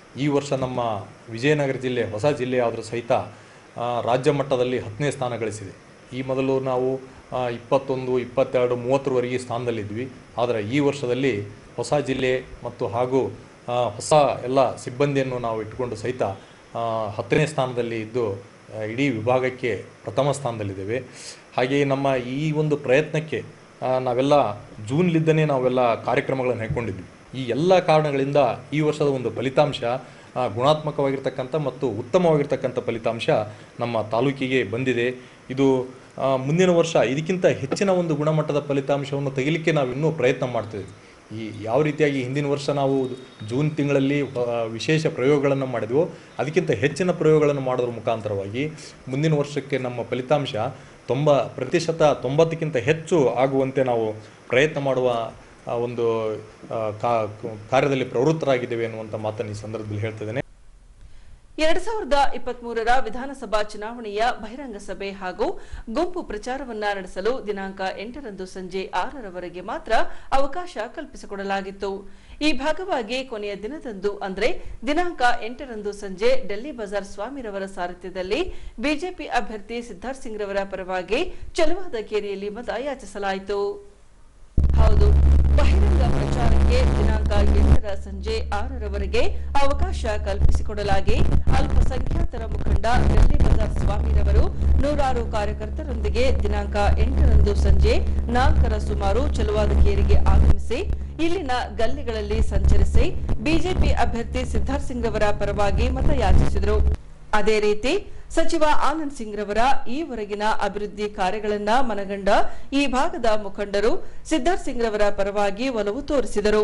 G: ಈ ವರ್ಷ ನಮ್ಮ ವಿಜಯನಗರ ಜಿಲ್ಲೆ ಹೊಸ ಜಿಲ್ಲೆಯಾದರೂ ಸಹಿತ ರಾಜ್ಯ ಮಟ್ಟದಲ್ಲಿ ಹತ್ತನೇ ಸ್ಥಾನ ಗಳಿಸಿದೆ. ಈ ಮೊದಲು ನಾವು ಇಪ್ಪತ್ತೊಂದು ಇಪ್ಪತ್ತೆರಡು ಮೂವತ್ತರವರೆಗೆ ಸ್ಥಾನದಲ್ಲಿದ್ವಿ. ಆದರೆ ಈ ವರ್ಷದಲ್ಲಿ ಹೊಸ ಜಿಲ್ಲೆ ಮತ್ತು ಹಾಗೂ ಹೊಸ ಎಲ್ಲ ಸಿಬ್ಬಂದಿಯನ್ನು ನಾವು ಇಟ್ಟುಕೊಂಡು ಸಹಿತ ಹತ್ತನೇ ಸ್ಥಾನದಲ್ಲಿ ಇದ್ದು ಇಡೀ ವಿಭಾಗಕ್ಕೆ ಪ್ರಥಮ ಸ್ಥಾನದಲ್ಲಿದ್ದೇವೆ. ಹಾಗೆಯೇ ನಮ್ಮ ಈ ಒಂದು ಪ್ರಯತ್ನಕ್ಕೆ ನಾವೆಲ್ಲ ಜೂನ್ಲಿದ್ದನೇ ನಾವೆಲ್ಲ ಕಾರ್ಯಕ್ರಮಗಳನ್ನು ಹಾಕ್ಕೊಂಡಿದ್ವಿ. ಈ ಎಲ್ಲ ಕಾರಣಗಳಿಂದ ಈ ವರ್ಷದ ಒಂದು ಫಲಿತಾಂಶ ಗುಣಾತ್ಮಕವಾಗಿರ್ತಕ್ಕಂಥ ಮತ್ತು ಉತ್ತಮವಾಗಿರ್ತಕ್ಕಂಥ ಫಲಿತಾಂಶ ನಮ್ಮ ತಾಲೂಕಿಗೆ ಬಂದಿದೆ. ಇದು ಮುಂದಿನ ವರ್ಷ ಇದಕ್ಕಿಂತ ಹೆಚ್ಚಿನ ಒಂದು ಗುಣಮಟ್ಟದ ಫಲಿತಾಂಶವನ್ನು ತೆಗಿಲಿಕ್ಕೆ ನಾವು ಇನ್ನೂ ಪ್ರಯತ್ನ ಮಾಡ್ತಿದ್ದೀವಿ. ಈ ಯಾವ ರೀತಿಯಾಗಿ ಹಿಂದಿನ ವರ್ಷ ನಾವು ಜೂನ್ ತಿಂಗಳಲ್ಲಿ ವಿಶೇಷ ಪ್ರಯೋಗಗಳನ್ನು ಮಾಡಿದ್ವೋ ಅದಕ್ಕಿಂತ ಹೆಚ್ಚಿನ ಪ್ರಯೋಗಗಳನ್ನು ಮಾಡೋದ್ರ ಮುಖಾಂತರವಾಗಿ ಮುಂದಿನ ವರ್ಷಕ್ಕೆ ನಮ್ಮ ಫಲಿತಾಂಶ ತೊಂಬ ಪ್ರತಿಶತ ತೊಂಬತ್ತಕ್ಕಿಂತ ಹೆಚ್ಚು ಆಗುವಂತೆ ನಾವು ಪ್ರಯತ್ನ ಮಾಡುವ ಒಂದು ಕಾರ್ಯದಲ್ಲಿ ಪ್ರವೃತ್ತರಾಗಿದ್ದೇವೆ ಅನ್ನುವಂಥ ಮಾತನ್ನು ಈ ಸಂದರ್ಭದಲ್ಲಿ ಹೇಳ್ತಿದ್ದೇನೆ.
A: ಎರಡ್ ಸಾವಿರದ ಇಪ್ಪತ್ತ್ ಮೂರರ ವಿಧಾನಸಭಾ ಚುನಾವಣೆಯ ಬಹಿರಂಗ ಸಭೆ ಹಾಗೂ ಗುಂಪು ಪ್ರಚಾರವನ್ನ ನಡೆಸಲು ದಿನಾಂಕ ಎಂಟರಂದು ಸಂಜೆ ಆರರವರೆಗೆ ಮಾತ್ರ ಅವಕಾಶ ಕಲ್ಪಿಸಿಕೊಡಲಾಗಿತ್ತು. ಈ ಭಾಗವಾಗಿ ಕೊನೆಯ ದಿನದಂದು ಅಂದರೆ ದಿನಾಂಕ ಎಂಟರಂದು ಸಂಜೆ ಡೆಲ್ಲಿ ಬಜಾರ್ ಸ್ವಾಮಿರವರ ಸಾರಥ್ಯದಲ್ಲಿ ಬಿಜೆಪಿ ಅಭ್ಯರ್ಥಿ ಸಿದ್ಧಾರ್ಥ್ ಸಿಂಗ್ ರವರ ಪರವಾಗಿ ಚಲುವಾದ ಕೇರಿಯಲ್ಲಿ ಮತ ಯಾಚಿಸಲಾಯಿತು. ಹೌದು, ಬಹಿರಂಗ ಪ್ರಚಾರಕ್ಕೆ ದಿನಾಂಕ ಎಂಟರ ಸಂಜೆ ಆರರವರೆಗೆ ಅವಕಾಶ ಕಲ್ಪಿಸಿಕೊಡಲಾಗಿ ಅಲ್ಪಸಂಖ್ಯಾತರ ಮುಖಂಡ ಡೆಲ್ಲಿ ಬಜಾರ್ ಸ್ವಾಮಿರವರು ನೂರಾರು ಕಾರ್ಯಕರ್ತರೊಂದಿಗೆ ದಿನಾಂಕ ಎಂಟರಂದು ಸಂಜೆ ನಾಲ್ಕರ ಸುಮಾರು ಚಲುವಾದ ಕೇರಿಗೆ ಆಗಮಿಸಿ ಇಲ್ಲಿನ ಗಲ್ಲಿಗಳಲ್ಲಿ ಸಂಚರಿಸಿ ಬಿಜೆಪಿ ಅಭ್ಯರ್ಥಿ ಸಿದ್ಧಾರ್ಥ್ ಸಿಂಗ್ ರವರ ಪರವಾಗಿ ಮತಯಾಚಿಸಿದರು. ಅದೇ ರೀತಿ ಸಚಿವ ಆನಂದ್ ಸಿಂಗ್ ರವರ ಈವರೆಗಿನ ಅಭಿವೃದ್ಧಿ ಕಾರ್ಯಗಳನ್ನ ಮನಗಂಡ ಈ ಭಾಗದ ಮುಖಂಡರು ಸಿದ್ಧಾರ್ಥ್ ಸಿಂಗ್ ರವರ ಪರವಾಗಿ ಒಲವು ತೋರಿಸಿದರು.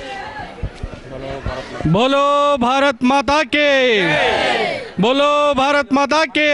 H: ಬೋಲೋ ಭಾರತ್ ಮಾತಾ ಕೇ, ಬೋಲೋ ಭಾರತ್ ಮಾತಾ ಕೇ.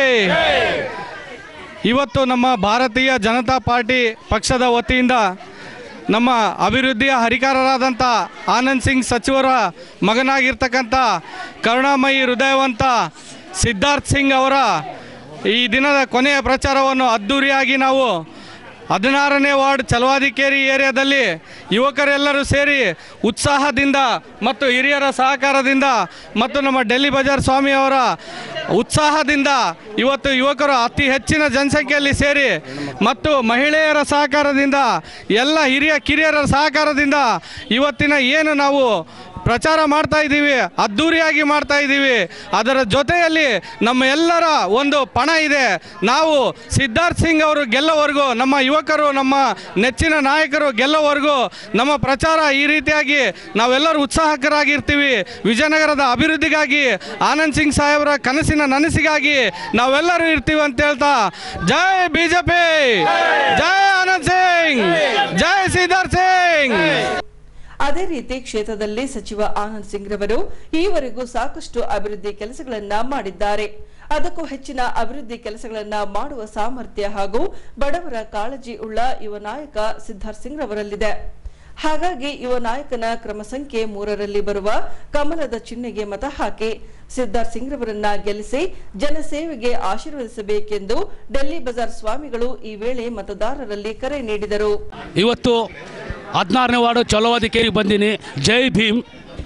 H: ಇವತ್ತು ನಮ್ಮ ಭಾರತೀಯ ಜನತಾ ಪಾರ್ಟಿ ಪಕ್ಷದ ವತಿಯಿಂದ ನಮ್ಮ ಅಭಿವೃದ್ಧಿಯ ಹರಿಕಾರರಾದಂಥ ಆನಂದ್ ಸಿಂಗ್ ಸಚಿವರ ಮಗನಾಗಿರ್ತಕ್ಕಂಥ ಕರುಣಾಮಯಿ ಹೃದಯವಂತ ಸಿದ್ಧಾರ್ಥ್ ಸಿಂಗ್ ಅವರ ಈ ದಿನದ ಕೊನೆಯ ಪ್ರಚಾರವನ್ನು ಅದ್ಧೂರಿಯಾಗಿ ನಾವು ಹದಿನಾರನೇ ವಾರ್ಡ್ ಚಲವಾದಿಕೇರಿ ಏರಿಯಾದಲ್ಲಿ ಯುವಕರೆಲ್ಲರೂ ಸೇರಿ ಉತ್ಸಾಹದಿಂದ ಮತ್ತು ಹಿರಿಯರ ಸಹಕಾರದಿಂದ ಮತ್ತು ನಮ್ಮ ಡೆಲ್ಲಿ ಬಜಾರ್ ಸ್ವಾಮಿ ಅವರ ಉತ್ಸಾಹದಿಂದ ಇವತ್ತು ಯುವಕರು ಅತಿ ಹೆಚ್ಚಿನ ಜನಸಂಖ್ಯೆಯಲ್ಲಿ ಸೇರಿ ಮತ್ತು ಮಹಿಳೆಯರ ಸಹಕಾರದಿಂದ ಎಲ್ಲ ಹಿರಿಯ ಕಿರಿಯರ ಸಹಕಾರದಿಂದ ಇವತ್ತಿನ ಏನು ನಾವು ಪ್ರಚಾರ ಮಾಡ್ತಾ ಇದ್ದೀವಿ, ಅದ್ಧೂರಿಯಾಗಿ ಮಾಡ್ತಾ ಇದ್ದೀವಿ. ಅದರ ಜೊತೆಯಲ್ಲಿ ನಮ್ಮ ಎಲ್ಲರ ಒಂದು ಪಣ ಇದೆ. ನಾವು ಸಿದ್ಧಾರ್ಥ್ ಸಿಂಗ್ ಅವರು ಗೆಲ್ಲೋವರೆಗೂ, ನಮ್ಮ ಯುವಕರು ನಮ್ಮ ನೆಚ್ಚಿನ ನಾಯಕರು ಗೆಲ್ಲೋವರೆಗೂ ನಮ್ಮ ಪ್ರಚಾರ ಈ ರೀತಿಯಾಗಿ ನಾವೆಲ್ಲರೂ ಉತ್ಸಾಹಕರಾಗಿರ್ತೀವಿ. ವಿಜಯನಗರದ ಅಭಿವೃದ್ಧಿಗಾಗಿ, ಆನಂದ್ ಸಿಂಗ್ ಸಾಹೇಬರ ಕನಸಿನ ನನಸಿಗಾಗಿ ನಾವೆಲ್ಲರೂ ಇರ್ತೀವಿ ಅಂತ ಹೇಳ್ತಾ ಜೈ ಬಿಜೆಪಿ, ಜೈ ಆನಂದ್ ಸಿಂಗ್, ಜೈ ಸಿದ್ಧಾರ್ಥ್ ಸಿಂಗ್.
A: ಅದೇ ರೀತಿ ಕ್ಷೇತ್ರದಲ್ಲಿ ಸಚಿವ ಆನಂದ್ ಸಿಂಗ್ ರವರು ಈವರೆಗೂ ಸಾಕಷ್ಟು ಅಭಿವೃದ್ಧಿ ಕೆಲಸಗಳನ್ನ ಮಾಡಿದ್ದಾರೆ. ಅದಕ್ಕೂ ಹೆಚ್ಚಿನ ಅಭಿವೃದ್ಧಿ ಕೆಲಸಗಳನ್ನ ಮಾಡುವ ಸಾಮರ್ಥ್ಯ ಹಾಗೂ ಬಡವರ ಕಾಳಜಿ ಉಳ್ಳ ಯುವ ನಾಯಕ ಸಿದ್ಧಾರ್ಥ್ ಸಿಂಗ್ ರವರಲ್ಲಿದೆ. ಹಾಗಾಗಿ ಯುವ ನಾಯಕನ ಕ್ರಮ ಸಂಖ್ಯೆ ಮೂರರಲ್ಲಿ ಬರುವ ಕಮಲದ ಚಿಹ್ನೆಗೆ ಮತ ಹಾಕಿ ಸಿದ್ಧಾರ್ಥ್ ಸಿಂಗ್ ರವರನ್ನ ಗೆಲ್ಲಿಸಿ ಜನಸೇವೆಗೆ ಆಶೀರ್ವದಿಸಬೇಕೆಂದು ಡೆಲ್ಲಿ ಬಜಾರ್ ಸ್ವಾಮಿಗಳು ಈ ವೇಳೆ ಮತದಾರರಲ್ಲಿ ಕರೆ ನೀಡಿದರು.
I: ಇವತ್ತು ಹದಿನಾರನೇ ವಾರ್ಡು ಚಲವಾದಿಕೇರಿಗೆ ಬಂದೀನಿ. ಜೈ ಭೀಮ್.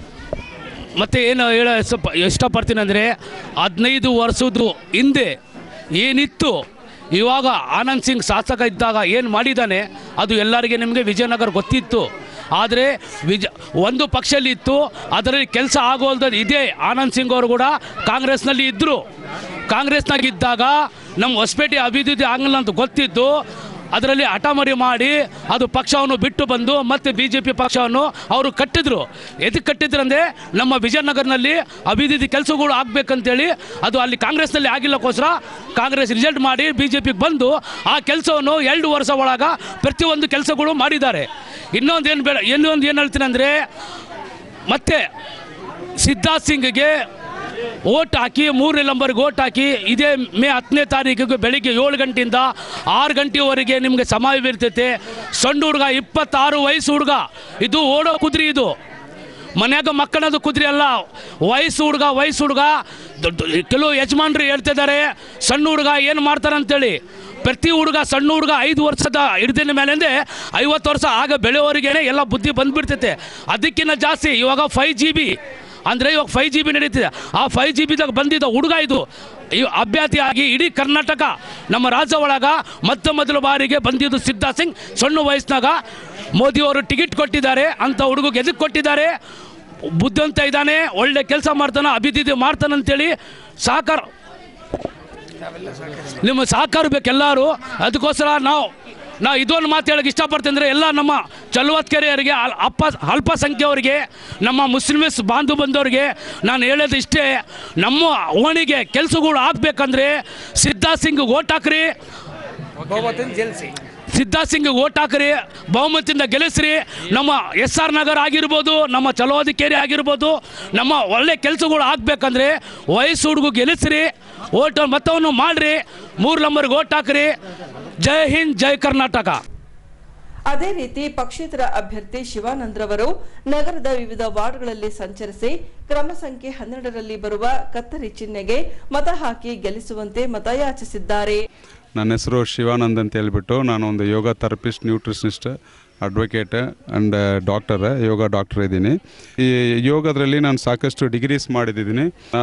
I: ಮತ್ತು ಏನು ಹೇಳ ಇಷ್ಟಪಡ್ತೀನಿ ಅಂದರೆ ಹದಿನೈದು ವರ್ಷದ ಹಿಂದೆ ಏನಿತ್ತು, ಇವಾಗ ಆನಂದ್ ಸಿಂಗ್ ಶಾಸಕ ಇದ್ದಾಗ ಏನು ಮಾಡಿದ್ದಾನೆ ಅದು ಎಲ್ಲರಿಗೆ ನಿಮಗೆ ವಿಜಯನಗರ ಗೊತ್ತಿತ್ತು. ಆದರೆ ವಿಜ ಒಂದು ಪಕ್ಷದಲ್ಲಿ ಇತ್ತು, ಅದರಲ್ಲಿ ಕೆಲಸ ಆಗೋಲ್ದ. ಇದೇ ಆನಂದ್ ಸಿಂಗ್ ಅವರು ಕೂಡ ಕಾಂಗ್ರೆಸ್ನಲ್ಲಿ ಇದ್ದರು. ಕಾಂಗ್ರೆಸ್ನಾಗಿದ್ದಾಗ ನಮ್ಮ ಹೊಸಪೇಟೆ ಅಭಿವೃದ್ಧಿ ಆಗಲ್ಲ ಅಂತ ಗೊತ್ತಿದ್ದು ಅದರಲ್ಲಿ ಹಠಮರಿ ಮಾಡಿ ಅದು ಪಕ್ಷವನ್ನು ಬಿಟ್ಟು ಬಂದು ಮತ್ತೆ ಬಿ ಜೆ ಪಿ ಪಕ್ಷವನ್ನು ಅವರು ಕಟ್ಟಿದ್ರು. ಎದಕ್ಕೆ ಕಟ್ಟಿದ್ರು ಅಂದರೆ ನಮ್ಮ ವಿಜಯನಗರನಲ್ಲಿ ಅಭಿವೃದ್ಧಿ ಕೆಲಸಗಳು ಆಗಬೇಕಂತೇಳಿ. ಅದು ಅಲ್ಲಿ ಕಾಂಗ್ರೆಸ್ನಲ್ಲಿ ಆಗಿಲ್ಲಕ್ಕೋಸ್ಕರ ಕಾಂಗ್ರೆಸ್ ರಿಸಲ್ಟ್ ಮಾಡಿ ಬಿ ಜೆ ಪಿಗೆ ಬಂದು ಆ ಕೆಲಸವನ್ನು ಎರಡು ವರ್ಷ ಒಳಗ ಪ್ರತಿಯೊಂದು ಕೆಲಸಗಳು ಮಾಡಿದ್ದಾರೆ. ಇನ್ನೊಂದು ಏನು ಬೇಡ ಇನ್ನೊಂದು ಏನು ಹೇಳ್ತೀನಿ ಅಂದರೆ ಮತ್ತೆ ಸಿದ್ಧಾರ್ಥ್ ಸಿಂಗ್ಗೆ ಓಟ್ ಹಾಕಿ ಮೂರನೇ ನಂಬರ್ಗೆ ಓಟ್ ಹಾಕಿ ಇದೇ ಮೇ ಹತ್ತನೇ ತಾರೀಕಿಗೆ ಬೆಳಿಗ್ಗೆ ಏಳು ಗಂಟೆಯಿಂದ ಆರು ಗಂಟೆವರೆಗೆ ನಿಮಗೆ ಸಮಯ ಇರ್ತೈತೆ. ಸಣ್ಣ ಹುಡುಗ ಇಪ್ಪತ್ತಾರು ವಯಸ್ಸು ಹುಡುಗ, ಇದು ಓಡೋ ಕುದುರೆ, ಇದು ಮನ್ಯಾಗ ಮಕ್ಕಳದು ಕುದುರೆ ಅಲ್ಲ, ವಯಸ್ಸು ಹುಡುಗ ವಯಸ್ಸು ಹುಡುಗ ಕೆಲವು ಯಜಮಾನ್ರು ಹೇಳ್ತಿದ್ದಾರೆ ಸಣ್ಣ ಹುಡುಗ ಏನು ಮಾಡ್ತಾರೆ ಅಂತೇಳಿ. ಪ್ರತಿ ಹುಡುಗ ಸಣ್ಣ ಹುಡುಗ ಐದು ವರ್ಷದ ಹಿಡಿದಿನ ಮೇಲೆ ಅಂದರೆ ಐವತ್ತು ವರ್ಷ ಆಗ ಬೆಳೆಯೋರಿಗೇನೆ ಎಲ್ಲ ಬುದ್ಧಿ ಬಂದುಬಿಡ್ತೈತೆ. ಅದಕ್ಕಿಂತ ಜಾಸ್ತಿ ಇವಾಗ ಫೈವ್ ಜಿ ಬಿ ಅಂದರೆ ಇವಾಗ ಫೈವ್ ಜಿ ಬಿ ನಡೀತಿದೆ. ಆ ಫೈವ್ ಜಿ ಬಿದಾಗ ಬಂದಿದ್ದ ಹುಡುಗ ಇದು ಈ ಅಭ್ಯರ್ಥಿಯಾಗಿ ಇಡೀ ಕರ್ನಾಟಕ ನಮ್ಮ ರಾಜ್ಯ ಒಳಗ ಮೊತ್ತ ಮೊದಲ ಬಾರಿಗೆ ಬಂದಿದ್ದು ಸಿದ್ಧಾ ಸಿಂಗ್. ಸಣ್ಣ ವಯಸ್ಸಿನಾಗ ಮೋದಿಯವರು ಟಿಕೆಟ್ ಕೊಟ್ಟಿದ್ದಾರೆ ಅಂತ ಹುಡುಗಗೆ ಎದಕ್ಕೆ ಕೊಟ್ಟಿದ್ದಾರೆ? ಬುದ್ಧಿವಂತ ಇದ್ದಾನೆ, ಒಳ್ಳೆ ಕೆಲಸ ಮಾಡ್ತಾನೆ, ಅಭಿವೃದ್ಧಿ ಮಾಡ್ತಾನಂತೇಳಿ ಸಹಕಾರ ನಿಮ್ಮ ಸಹಕಾರ ಬೇಕೆಲ್ಲರೂ. ಅದಕ್ಕೋಸ್ಕರ ನಾವು ನಾ ಇದೊಂದು ಮಾತು ಹೇಳಕ್ಕೆ ಇಷ್ಟಪಡ್ತೀನಿ ಅಂದರೆ ಎಲ್ಲ ನಮ್ಮ ಚಲುವತ್ಕೆರೆಯವರಿಗೆ ಅಲ್ಪ ಅಲ್ಪಸಂಖ್ಯೆಯವರಿಗೆ ನಮ್ಮ ಮುಸ್ಲಿಮ್ಸ್ ಬಾಂಧು ಬಂದವರಿಗೆ ನಾನು ಹೇಳೋದು ಇಷ್ಟೇ, ನಮ್ಮ ಓಣಿಗೆ ಕೆಲಸಗಳು ಆಗಬೇಕಂದ್ರೆ ಸಿದ್ಧಾ ಸಿಂಗ್ ಓಟ್ ಹಾಕ್ರಿ, ಸಿದ್ಧಾ ಸಿಂಗ್ ಓಟ್ ಹಾಕ್ರಿ, ಬಹುಮತದಿಂದ ಗೆಲ್ಲಿಸ್ರಿ. ನಮ್ಮ ಎಸ್ ಆರ್ ನಗರ ಆಗಿರ್ಬೋದು, ನಮ್ಮ ಚಲುವದಿಕೇರಿ ಆಗಿರ್ಬೋದು, ನಮ್ಮ ಒಳ್ಳೆ ಕೆಲಸಗಳು ಆಗಬೇಕಂದ್ರೆ ವಯಸ್ಸು ಹುಡುಗ ಗೆಲ್ಲಿಸ್ರಿ, ಓಟ್ ಮತವನ್ನು ಮಾಡಿರಿ, ಮೂರು ನಂಬರ್ಗೆ ಓಟ್ ಹಾಕ್ರಿ. ಜೈ ಹಿಂದ್, ಜೈ ಕರ್ನಾಟಕ.
A: ಅದೇ ರೀತಿ ಪಕ್ಷೇತರ ಅಭ್ಯರ್ಥಿ ಶಿವಾನಂದ್ರವರು ನಗರದ ವಿವಿಧ ವಾರ್ಡ್ಗಳಲ್ಲಿ ಸಂಚರಿಸಿ ಕ್ರಮ ಸಂಖ್ಯೆ ಹನ್ನೆರಡರಲ್ಲಿ ಬರುವ ಕತ್ತರಿ ಚಿಹ್ನೆಗೆ ಮತ ಹಾಕಿ ಗೆಲ್ಲಿಸುವಂತೆ ಮತಯಾಚಿಸಿದ್ದಾರೆ.
J: ನನ್ನ ಹೆಸರು ಶಿವಾನಂದ್ ಅಂತ ಹೇಳ್ಬಿಟ್ಟು ನಾನು ಒಂದು yoga therapist, nutritionist, advocate and doctor, yoga doctor ಇದ್ದೀನಿ. ಈ ಯೋಗದಲ್ಲಿ ನಾನು ಸಾಕಷ್ಟು ಡಿಗ್ರೀಸ್ ಮಾಡಿದ್ದೀನಿ.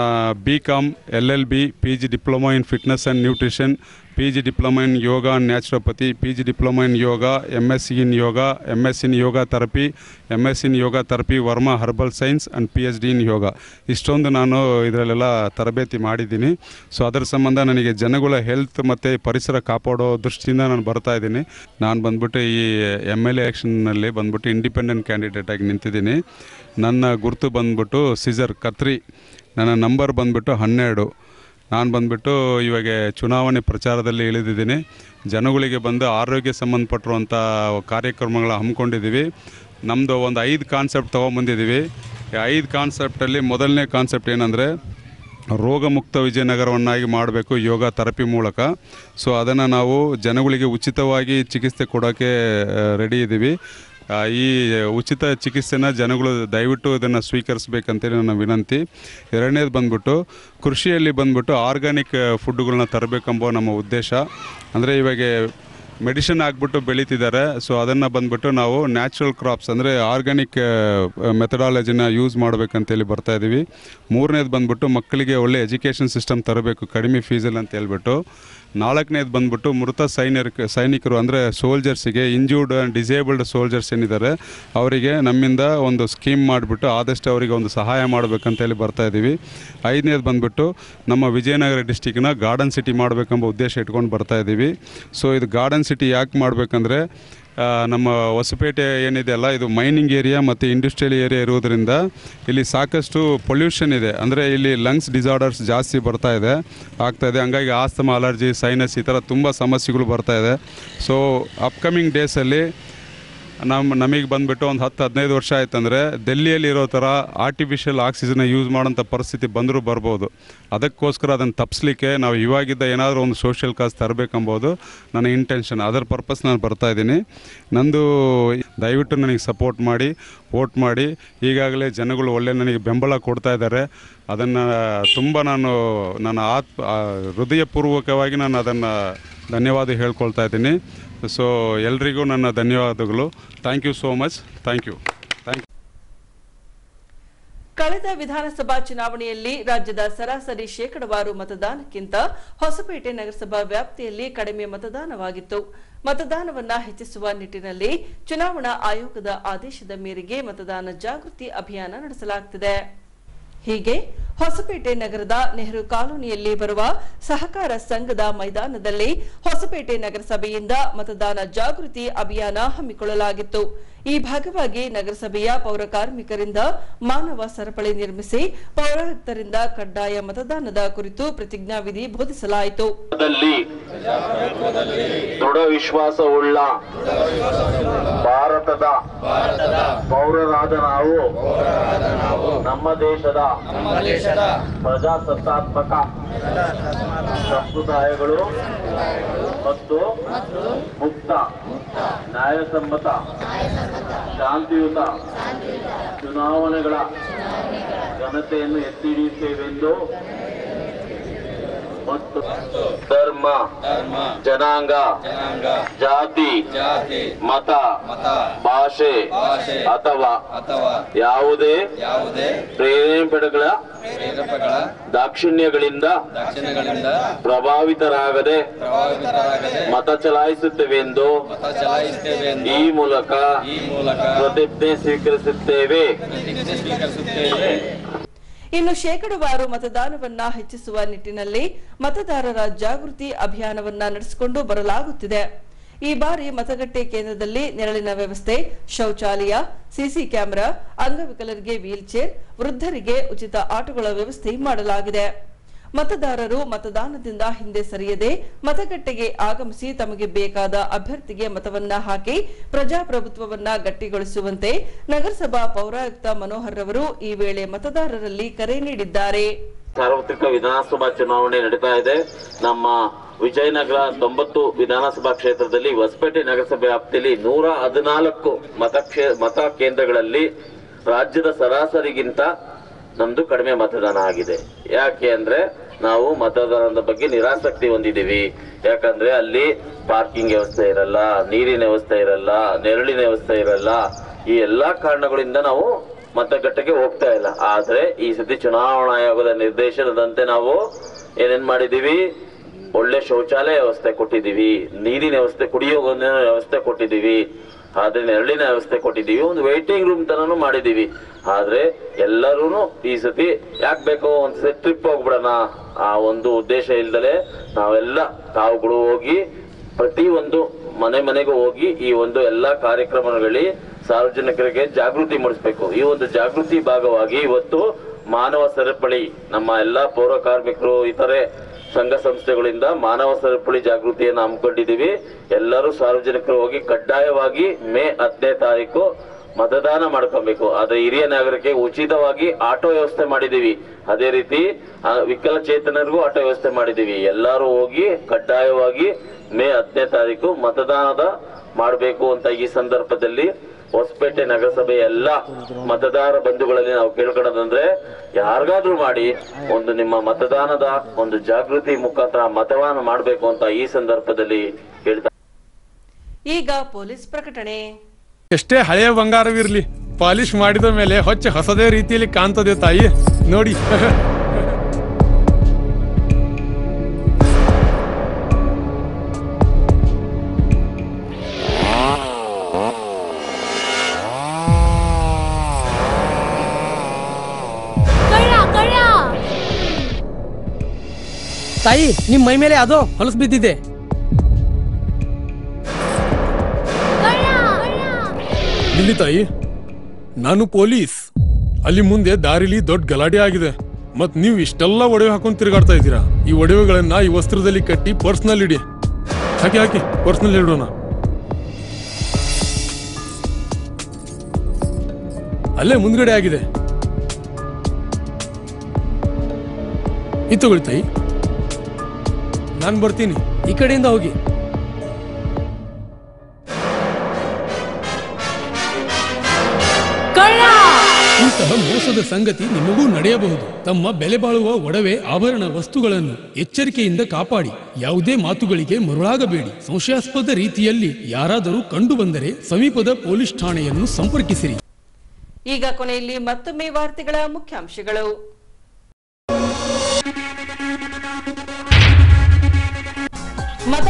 J: B com, L L B, P G diploma in fitness and nutrition, P G diploma in yoga and naturopathy, P G diploma in yoga, M S C in yoga, M S in yoga therapy, M S in yoga therapy, Varma herbal science and P H D in yoga. ಇಷ್ಟೊಂದು ನಾನು ಇದರಲ್ಲೆಲ್ಲ ತರಬೇತಿ ಮಾಡಿದ್ದೀನಿ. ಸೊ ಅದರ ಸಂಬಂಧ ನನಗೆ ಜನಗಳ ಹೆಲ್ತ್ ಮತ್ತು ಪರಿಸರ ಕಾಪಾಡೋ ದೃಷ್ಟಿಯಿಂದ ನಾನು ಬರ್ತಾ ಇದ್ದೀನಿ. ನಾನು ಬಂದ್ಬಿಟ್ಟು ಈ ಎಮ್ ಎಲ್ ಎ ಎಲೆಕ್ಷನ್ನಲ್ಲಿ ಬಂದ್ಬಿಟ್ಟು ಇಂಡಿಪೆಂಡೆಂಟ್ ಕ್ಯಾಂಡಿಡೇಟಾಗಿ ನಿಂತಿದ್ದೀನಿ. ನನ್ನ ಗುರುತು ಬಂದ್ಬಿಟ್ಟು ಸಿಜರ್ ಕತ್ರಿ, ನನ್ನ ನಂಬರ್ ಬಂದ್ಬಿಟ್ಟು ಹನ್ನೆರಡು. ನಾನು ಬಂದುಬಿಟ್ಟು ಇವಾಗ ಚುನಾವಣೆ ಪ್ರಚಾರದಲ್ಲಿ ಇಳಿದಿದ್ದೀನಿ. ಜನಗಳಿಗೆ ಬಂದು ಆರೋಗ್ಯ ಸಂಬಂಧಪಟ್ಟಿರುವಂಥ ಕಾರ್ಯಕ್ರಮಗಳ ಹಮ್ಮಿಕೊಂಡಿದ್ದೀವಿ. ನಮ್ಮದು ಒಂದು ಐದು ಕಾನ್ಸೆಪ್ಟ್ ತೊಗೊಂಬಂದಿದ್ದೀವಿ. ಐದು ಕಾನ್ಸೆಪ್ಟಲ್ಲಿ ಮೊದಲನೇ ಕಾನ್ಸೆಪ್ಟ್ ಏನಂದರೆ ರೋಗಮುಕ್ತ ವಿಜಯನಗರವನ್ನಾಗಿ ಮಾಡಬೇಕು ಯೋಗ ಥೆರಪಿ ಮೂಲಕ. ಸೊ ಅದನ್ನು ನಾವು ಜನಗಳಿಗೆ ಉಚಿತವಾಗಿ ಚಿಕಿತ್ಸೆ ಕೊಡೋಕ್ಕೆ ರೆಡಿ ಇದ್ದೀವಿ. ಈ ಉಚಿತ ಚಿಕಿತ್ಸೆನ ಜನಗಳು ದಯವಿಟ್ಟು ಇದನ್ನು ಸ್ವೀಕರಿಸಬೇಕಂತೇಳಿ ನನ್ನ ವಿನಂತಿ. ಎರಡನೇದು ಬಂದ್ಬಿಟ್ಟು ಕೃಷಿಯಲ್ಲಿ ಬಂದ್ಬಿಟ್ಟು ಆರ್ಗ್ಯಾನಿಕ್ ಫುಡ್ಗಳನ್ನ ತರಬೇಕೆಂಬ ನಮ್ಮ ಉದ್ದೇಶ. ಅಂದರೆ ಇವಾಗ ಮೆಡಿಸಿನ್ ಹಾಕ್ಬಿಟ್ಟು ಬೆಳೀತಿದ್ದಾರೆ. ಸೊ ಅದನ್ನು ಬಂದ್ಬಿಟ್ಟು ನಾವು ನ್ಯಾಚುರಲ್ ಕ್ರಾಪ್ಸ್ ಅಂದರೆ ಆರ್ಗ್ಯಾನಿಕ್ ಮೆಥಡಾಲಜಿನ ಯೂಸ್ ಮಾಡಬೇಕಂತೇಳಿ ಬರ್ತಾಯಿದ್ದೀವಿ. ಮೂರನೇದು ಬಂದ್ಬಿಟ್ಟು ಮಕ್ಕಳಿಗೆ ಒಳ್ಳೆ ಎಜುಕೇಷನ್ ಸಿಸ್ಟಮ್ ತರಬೇಕು ಕಡಿಮೆ ಫೀಸಲ್ಲಿ ಅಂತ ಹೇಳ್ಬಿಟ್ಟು. ನಾಲ್ಕನೇದು ಬಂದ್ಬಿಟ್ಟು ಮೃತ ಸೈನಿಕ ಸೈನಿಕರು ಅಂದರೆ ಸೋಲ್ಜರ್ಸಿಗೆ, ಇಂಜೂರ್ಡ್ ಆ್ಯಂಡ್ ಡಿಸೇಬಲ್ಡ್ ಸೋಲ್ಜರ್ಸ್ ಏನಿದ್ದಾರೆ ಅವರಿಗೆ ನಮ್ಮಿಂದ ಒಂದು ಸ್ಕೀಮ್ ಮಾಡಿಬಿಟ್ಟು ಆದಷ್ಟು ಅವರಿಗೆ ಒಂದು ಸಹಾಯ ಮಾಡಬೇಕಂತೇಳಿ ಬರ್ತಾಯಿದ್ದೀವಿ. ಐದನೇದು ಬಂದ್ಬಿಟ್ಟು ನಮ್ಮ ವಿಜಯನಗರ ಡಿಸ್ಟಿಕ್ನ ಗಾರ್ಡನ್ ಸಿಟಿ ಮಾಡಬೇಕೆಂಬ ಉದ್ದೇಶ ಇಟ್ಕೊಂಡು ಬರ್ತಾಯಿದ್ದೀವಿ. ಸೊ ಇದು ಗಾರ್ಡನ್ ಸಿಟಿ ಯಾಕೆ ಮಾಡಬೇಕಂದ್ರೆ ನಮ್ಮ ಹೊಸಪೇಟೆ ಏನಿದೆ ಅಲ್ಲ, ಇದು ಮೈನಿಂಗ್ ಏರಿಯಾ ಮತ್ತು ಇಂಡಸ್ಟ್ರಿಯಲ್ ಏರಿಯಾ ಇರೋದರಿಂದ ಇಲ್ಲಿ ಸಾಕಷ್ಟು ಪೊಲ್ಯೂಷನ್ ಇದೆ. ಅಂದರೆ ಇಲ್ಲಿ ಲಂಗ್ಸ್ ಡಿಸಾರ್ಡರ್ಸ್ ಜಾಸ್ತಿ ಬರ್ತಾ ಇದೆ ಆಗ್ತಾಯಿದೆ. ಹಂಗಾಗಿ ಆಸ್ತಮಾ, ಅಲರ್ಜಿ, ಸೈನಸ್ ಈ ಥರ ತುಂಬ ಸಮಸ್ಯೆಗಳು ಬರ್ತಾಯಿದೆ. ಸೊ ಅಪ್ಕಮಿಂಗ್ ಡೇಸಲ್ಲಿ ನಮ್ಮ ನಮಗೆ ಬಂದುಬಿಟ್ಟು ಒಂದು ಹತ್ತು ಹದಿನೈದು ವರ್ಷ ಆಯ್ತಂದರೆ ಡೆಲ್ಲಿಯಲ್ಲಿ ಇರೋ ಥರ ಆರ್ಟಿಫಿಷಿಯಲ್ ಆಕ್ಸಿಜನ್ನ ಯೂಸ್ ಮಾಡೋಂಥ ಪರಿಸ್ಥಿತಿ ಬಂದರೂ ಬರ್ಬೋದು. ಅದಕ್ಕೋಸ್ಕರ ಅದನ್ನು ತಪ್ಪಿಸ್ಲಿಕ್ಕೆ ನಾವು ಇವಾಗಿದ್ದ ಏನಾದರೂ ಒಂದು ಸೋಷಿಯಲ್ ಕಾಸ್ ತರಬೇಕೆಂಬುದು ನನ್ನ ಇಂಟೆನ್ಷನ್. ಅದರ ಪರ್ಪಸ್ ನಾನು ಬರ್ತಾಯಿದ್ದೀನಿ. ನಂದು ದಯವಿಟ್ಟು ನನಗೆ ಸಪೋರ್ಟ್ ಮಾಡಿ, ವೋಟ್ ಮಾಡಿ. ಈಗಾಗಲೇ ಜನಗಳು ಒಳ್ಳೆ ನನಗೆ ಬೆಂಬಲ ಕೊಡ್ತಾ ಇದ್ದಾರೆ. ಅದನ್ನು ತುಂಬ ನಾನು ನನ್ನ ಆತ್ಮ ಹೃದಯಪೂರ್ವಕವಾಗಿ ನಾನು ಅದನ್ನು ಧನ್ಯವಾದ ಹೇಳ್ಕೊಳ್ತಾ ಇದ್ದೀನಿ. ಸೊ ಎಲ್ರಿಗೂ ನನ್ನ ಧನ್ಯವಾದಗಳು. Thank you so much. Thank you thank you.
A: ಕಳೆದ ವಿಧಾನಸಭಾ ಚುನಾವಣೆಯಲ್ಲಿ ರಾಜ್ಯದ ಸರಾಸರಿ ಶೇಕಡವಾರು ಮತದಾನಕ್ಕಿಂತ ಹೊಸಪೇಟೆ ನಗರಸಭಾ ವ್ಯಾಪ್ತಿಯಲ್ಲಿ ಕಡಿಮೆ ಮತದಾನವಾಗಿತ್ತು. ಮತದಾನವನ್ನ ಹೆಚ್ಚಿಸುವ ನಿಟ್ಟಿನಲ್ಲಿ ಚುನಾವಣಾ ಆಯೋಗದ ಆದೇಶದ ಮೇರೆಗೆ ಮತದಾನ ಜಾಗೃತಿ ಅಭಿಯಾನ ನಡೆಸಲಾಗುತ್ತಿದೆ. ಹೀಗೆ ಹೊಸಪೇಟೆ ನಗರದ ನೆಹರು ಕಾಲೋನಿಯಲ್ಲಿ ಬರುವ ಸಹಕಾರ ಸಂಘದ ಮೈದಾನದಲ್ಲಿ ಹೊಸಪೇಟೆ ನಗರಸಭೆಯಿಂದ ಮತದಾನ ಜಾಗೃತಿ ಅಭಿಯಾನ ಹಮ್ಮಿಕೊಳ್ಳಲಾಗಿತ್ತು. ಈ ಭಾಗವಾಗಿ ನಗರಸಭೆಯ ಪೌರ ಕಾರ್ಮಿಕರಿಂದ ಮಾನವ ಸರಪಳಿ ನಿರ್ಮಿಸಿ ಪೌರಾಯುಕ್ತರಿಂದ ಕಡ್ಡಾಯ ಮತದಾನದ ಕುರಿತು ಪ್ರತಿಜ್ಞಾವಿಧಿ ಬೋಧಿಸಲಾಯಿತು.
K: ದೃಢ ವಿಶ್ವಾಸವುಳ್ಳ ಭಾರತದ ಪೌರರಾದ ನಾವು ನಮ್ಮ ದೇಶದ ಪ್ರಜಾಸತ್ತಾತ್ಮಕ ಸಂಪ್ರದಾಯಗಳು ಮತ್ತು ಮುಕ್ತ, ನ್ಯಾಯಸಮ್ಮತ, ಶಾಂತಿಯುತ ಚುನಾವಣೆಗಳ ಘನತೆಯನ್ನು ಎತ್ತಿ ಹಿಡಿಯುತ್ತೇವೆಂದು ಧರ್ಮ ಜನಾಂಗ ಜಾತಿ ಮತ ಭಾಷೆ ಅಥವಾ ಯಾವುದೇ ಪ್ರೇರೇಪಣೆಗಳ ದಾಕ್ಷಿಣ್ಯಗಳಿಂದ ಪ್ರಭಾವಿತರಾಗದೆ ಮತ ಚಲಾಯಿಸುತ್ತೇವೆ ಎಂದು ಈ ಮೂಲಕ ಪ್ರತಿಜ್ಞೆ ಸ್ವೀಕರಿಸುತ್ತೇವೆ.
A: ಇನ್ನು ಶೇಕಡಾವಾರು ಮತದಾನವನ್ನ ಹೆಚ್ಚಿಸುವ ನಿಟ್ಟಿನಲ್ಲಿ ಮತದಾರರ ಜಾಗೃತಿ ಅಭಿಯಾನವನ್ನ ನಡೆಸಿಕೊಂಡು ಬರಲಾಗುತ್ತಿದೆ. ಈ ಬಾರಿ ಮತಗಟ್ಟೆ ಕೇಂದ್ರದಲ್ಲಿ ನೆರಳಿನ ವ್ಯವಸ್ಥೆ, ಶೌಚಾಲಯ, ಸಿಸಿ ಕ್ಯಾಮೆರಾ, ಅಂಗವಿಕಲರಿಗೆ ವೀಲ್ ಚೇರ್, ವೃದ್ಧರಿಗೆ ಉಚಿತ ಆಟೋಗಳ ವ್ಯವಸ್ಥೆ ಮಾಡಲಾಗಿದೆ. ಮತದಾರರು ಮತದಾನದಿಂದ ಹಿಂದೆ ಸರಿಯದೆ ಮತಗಟ್ಟೆಗೆ ಆಗಮಿಸಿ ತಮಗೆ ಬೇಕಾದ ಅಭ್ಯರ್ಥಿಗೆ ಮತವನ್ನ ಹಾಕಿ ಪ್ರಜಾಪ್ರಭುತ್ವವನ್ನ ಗಟ್ಟಿಗೊಳಿಸುವಂತೆ ನಗರಸಭಾ ಪೌರಾಯುಕ್ತ ಮನೋಹರ್ ರವರು ಈ ವೇಳೆ ಮತದಾರರಲ್ಲಿ ಕರೆ ನೀಡಿದ್ದಾರೆ.
K: ಸಾರ್ವತ್ರಿಕ ವಿಧಾನಸಭಾ ಚುನಾವಣೆ ನಡೀತಾ ಇದೆ. ನಮ್ಮ ವಿಜಯನಗರ ತೊಂಬತ್ತು ವಿಧಾನಸಭಾ ಕ್ಷೇತ್ರದಲ್ಲಿ ಹೊಸಪೇಟೆ ನಗರಸಭೆ ವ್ಯಾಪ್ತಿಯಲ್ಲಿ ನೂರ ಹದಿನಾಲ್ಕು ಮತಕ್ಷೇ ಮತ ಕೇಂದ್ರಗಳಲ್ಲಿ ರಾಜ್ಯದ ಸರಾಸರಿಗಿಂತ ನಮ್ದು ಕಡಿಮೆ ಮತದಾನ ಆಗಿದೆ. ಯಾಕೆ ಅಂದ್ರೆ ನಾವು ಮತದಾನದ ಬಗ್ಗೆ ನಿರಾಸಕ್ತಿ ಹೊಂದಿದ್ದೀವಿ. ಯಾಕಂದ್ರೆ ಅಲ್ಲಿ ಪಾರ್ಕಿಂಗ್ ವ್ಯವಸ್ಥೆ ಇರಲ್ಲ, ನೀರಿನ ವ್ಯವಸ್ಥೆ ಇರಲ್ಲ, ನೆರಳಿನ ವ್ಯವಸ್ಥೆ ಇರಲ್ಲ. ಈ ಎಲ್ಲಾ ಕಾರಣಗಳಿಂದ ನಾವು ಮತಗಟ್ಟೆಗೆ ಹೋಗ್ತಾ ಇಲ್ಲ. ಆದ್ರೆ ಈ ಸತಿ ಚುನಾವಣಾ ಆಯೋಗದ ನಿರ್ದೇಶನದಂತೆ ನಾವು ಏನೇನ್ ಮಾಡಿದೀವಿ, ಒಳ್ಳೆ ಶೌಚಾಲಯ ವ್ಯವಸ್ಥೆ ಕೊಟ್ಟಿದೀವಿ, ನೀರಿನ ವ್ಯವಸ್ಥೆ, ಕುಡಿಯೋ ವ್ಯವಸ್ಥೆ ಕೊಟ್ಟಿದೀವಿ, ಆದ್ರೆ ನೆರಳಿನ ವ್ಯವಸ್ಥೆ ಕೊಟ್ಟಿದೀವಿ, ಒಂದು ವೇಟಿಂಗ್ ರೂಮ್ ತನೂ ಮಾಡಿದೀವಿ. ಆದ್ರೆ ಎಲ್ಲರೂ ಈ ಸತಿ ಯಾಕೆ ಬೇಕೋ ಒಂದ್ಸತಿ ಟ್ರಿಪ್ ಹೋಗ್ಬಿಡೋಣ ಆ ಒಂದು ಉದ್ದೇಶ ಇಲ್ದಲೆ ನಾವೆಲ್ಲ ತಾವುಗಳು ಹೋಗಿ ಪ್ರತಿ ಒಂದು ಮನೆ ಮನೆಗೂ ಹೋಗಿ ಈ ಒಂದು ಎಲ್ಲಾ ಕಾರ್ಯಕ್ರಮಗಳಲ್ಲಿ ಸಾರ್ವಜನಿಕರಿಗೆ ಜಾಗೃತಿ ಮೂಡಿಸಬೇಕು. ಈ ಒಂದು ಜಾಗೃತಿ ಭಾಗವಾಗಿ ಇವತ್ತು ಮಾನವ ಸರಪಳಿ ನಮ್ಮ ಎಲ್ಲಾ ಪೌರ ಕಾರ್ಮಿಕರು, ಇತರೆ ಸಂಘ ಸಂಸ್ಥೆಗಳಿಂದ ಮಾನವ ಸರಪಳಿ ಜಾಗೃತಿಯನ್ನು ಹಮ್ಮಿಕೊಂಡಿದ್ದೀವಿ. ಎಲ್ಲರೂ ಸಾರ್ವಜನಿಕರು ಹೋಗಿ ಕಡ್ಡಾಯವಾಗಿ ಮೇ ಹತ್ತನೇ ತಾರೀಕು ಮತದಾನ ಮಾಡ್ಕೊಬೇಕು. ಆದ್ರೆ ಹಿರಿಯ ನಾಗರಿಕರಿಗೆ ಉಚಿತವಾಗಿ ಆಟೋ ವ್ಯವಸ್ಥೆ ಮಾಡಿದೀವಿ. ಅದೇ ರೀತಿ ವಿಕಲಚೇತನರಿಗೂ ಆಟೋ ವ್ಯವಸ್ಥೆ ಮಾಡಿದೀವಿ. ಎಲ್ಲರೂ ಹೋಗಿ ಕಡ್ಡಾಯವಾಗಿ ಮೇ ಹತ್ತನೇ ತಾರೀಕು ಮತದಾನದ ಮಾಡಬೇಕು ಅಂತ ಈ ಸಂದರ್ಭದಲ್ಲಿ ಹೊಸಪೇಟೆ ನಗರಸಭೆ ಎಲ್ಲ ಮತದಾರ ಬಂಧುಗಳಲ್ಲಿ ನಾವು ಕೇಳ್ಕೊಳ್ಳೋದಂದ್ರೆ, ಯಾರಿಗಾದ್ರೂ ಮಾಡಿ ಒಂದು ನಿಮ್ಮ ಮತದಾನದ ಒಂದು ಜಾಗೃತಿ ಮುಖಾಂತರ ಮತದಾನ ಮಾಡಬೇಕು ಅಂತ ಈ ಸಂದರ್ಭದಲ್ಲಿ ಹೇಳ್ತಾ.
A: ಈಗ ಪೊಲೀಸ್ ಪ್ರಕಟಣೆ.
L: ಎಷ್ಟೇ ಹಳೆಯ ಬಂಗಾರವಿರ್ಲಿ, ಪಾಲಿಶ್ ಮಾಡಿದ ಮೇಲೆ ಹೊಚ್ಚ ಹೊಸದೇ ರೀತಿಯಲ್ಲಿ ಕಾಣ್ತದೆ ತಾಯಿ, ನೋಡಿ.
M: ತಾಯಿ, ನಿಮ್ ಮೈ ಮೇಲೆ ಅದು ಹೊಲಸು ಬಿದ್ದಿದೆ.
L: ಇಲ್ಲಿ ತಾಯಿ, ನಾನು ಪೊಲೀಸ್. ಅಲ್ಲಿ ಮುಂದೆ ದಾರಿಲಿ ದೊಡ್ಡ ಗಲಾಟೆ ಆಗಿದೆ, ಮತ್ ನೀವು ಇಷ್ಟೆಲ್ಲ ಒಡವೆ ಹಾಕೊಂಡು ತಿರುಗಾಡ್ತಾ ಇದ್ದೀರಾ. ಈ ಒಡವೆಗಳನ್ನ ಈ ವಸ್ತ್ರದಲ್ಲಿ ಕಟ್ಟಿ ಪರ್ಸ್ನಲ್ಲಿ ಇಡಿ. ಹಾಕಿ ಹಾಕಿ ಪರ್ಸ್ನಲ್ಲಿ ಇಡೋಣ. ಅಲ್ಲೇ ಮುಂದ್ಗಡೆ ಆಗಿದೆ. ಇದು ತಗೊಳ್ಳಿ ತಾಯಿ, ನಾನು ಬರ್ತೀನಿ.
M: ಈ ಕಡೆಯಿಂದ ಹೋಗಿ.
L: ಇಂತಹ ಮೋಸದ ಸಂಗತಿ ನಿಮಗೂ ನಡೆಯಬಹುದು. ತಮ್ಮ ಬೆಲೆ ಬಾಳುವ ಒಡವೆ ಆಭರಣ ವಸ್ತುಗಳನ್ನು ಎಚ್ಚರಿಕೆಯಿಂದ ಕಾಪಾಡಿ. ಯಾವುದೇ ಮಾತುಗಳಿಗೆ ಮರುಳಾಗಬೇಡಿ. ಸಂಶಯಾಸ್ಪದ ರೀತಿಯಲ್ಲಿ ಯಾರಾದರೂ ಕಂಡು ಬಂದರೆ ಸಮೀಪದ ಪೊಲೀಸ್ ಠಾಣೆಯನ್ನು ಸಂಪರ್ಕಿಸಿರಿ.
A: ಈಗ ಕೊನೆಯಲ್ಲಿ ಮತ್ತೊಮ್ಮೆ ವಾರ್ತೆಗಳ ಮುಖ್ಯಾಂಶಗಳು. ಮತ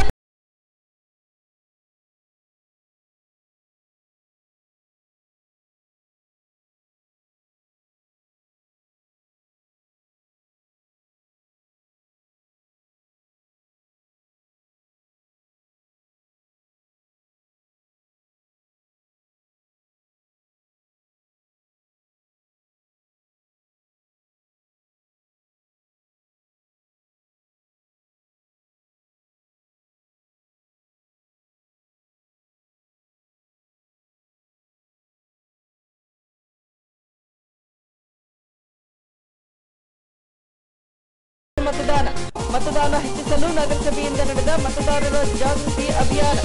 A: ಮತದಾನ ಮತದಾನ ಹೆಚ್ಚಿಸಲು ನಗರಸಭೆಯಿಂದ ನಡೆದ ಮತದಾರರ ಜಾಗೃತಿ ಅಭಿಯಾನ.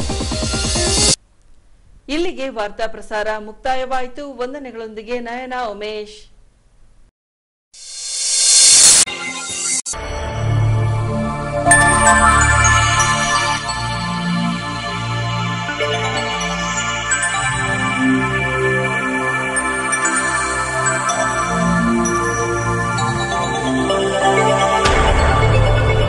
A: ಇಲ್ಲಿಗೆ ವಾರ್ತಾ ಪ್ರಸಾರ ಮುಕ್ತಾಯವಾಯಿತು. ವಂದನೆಗಳೊಂದಿಗೆ ನಯನ ಉಮೇಶ್.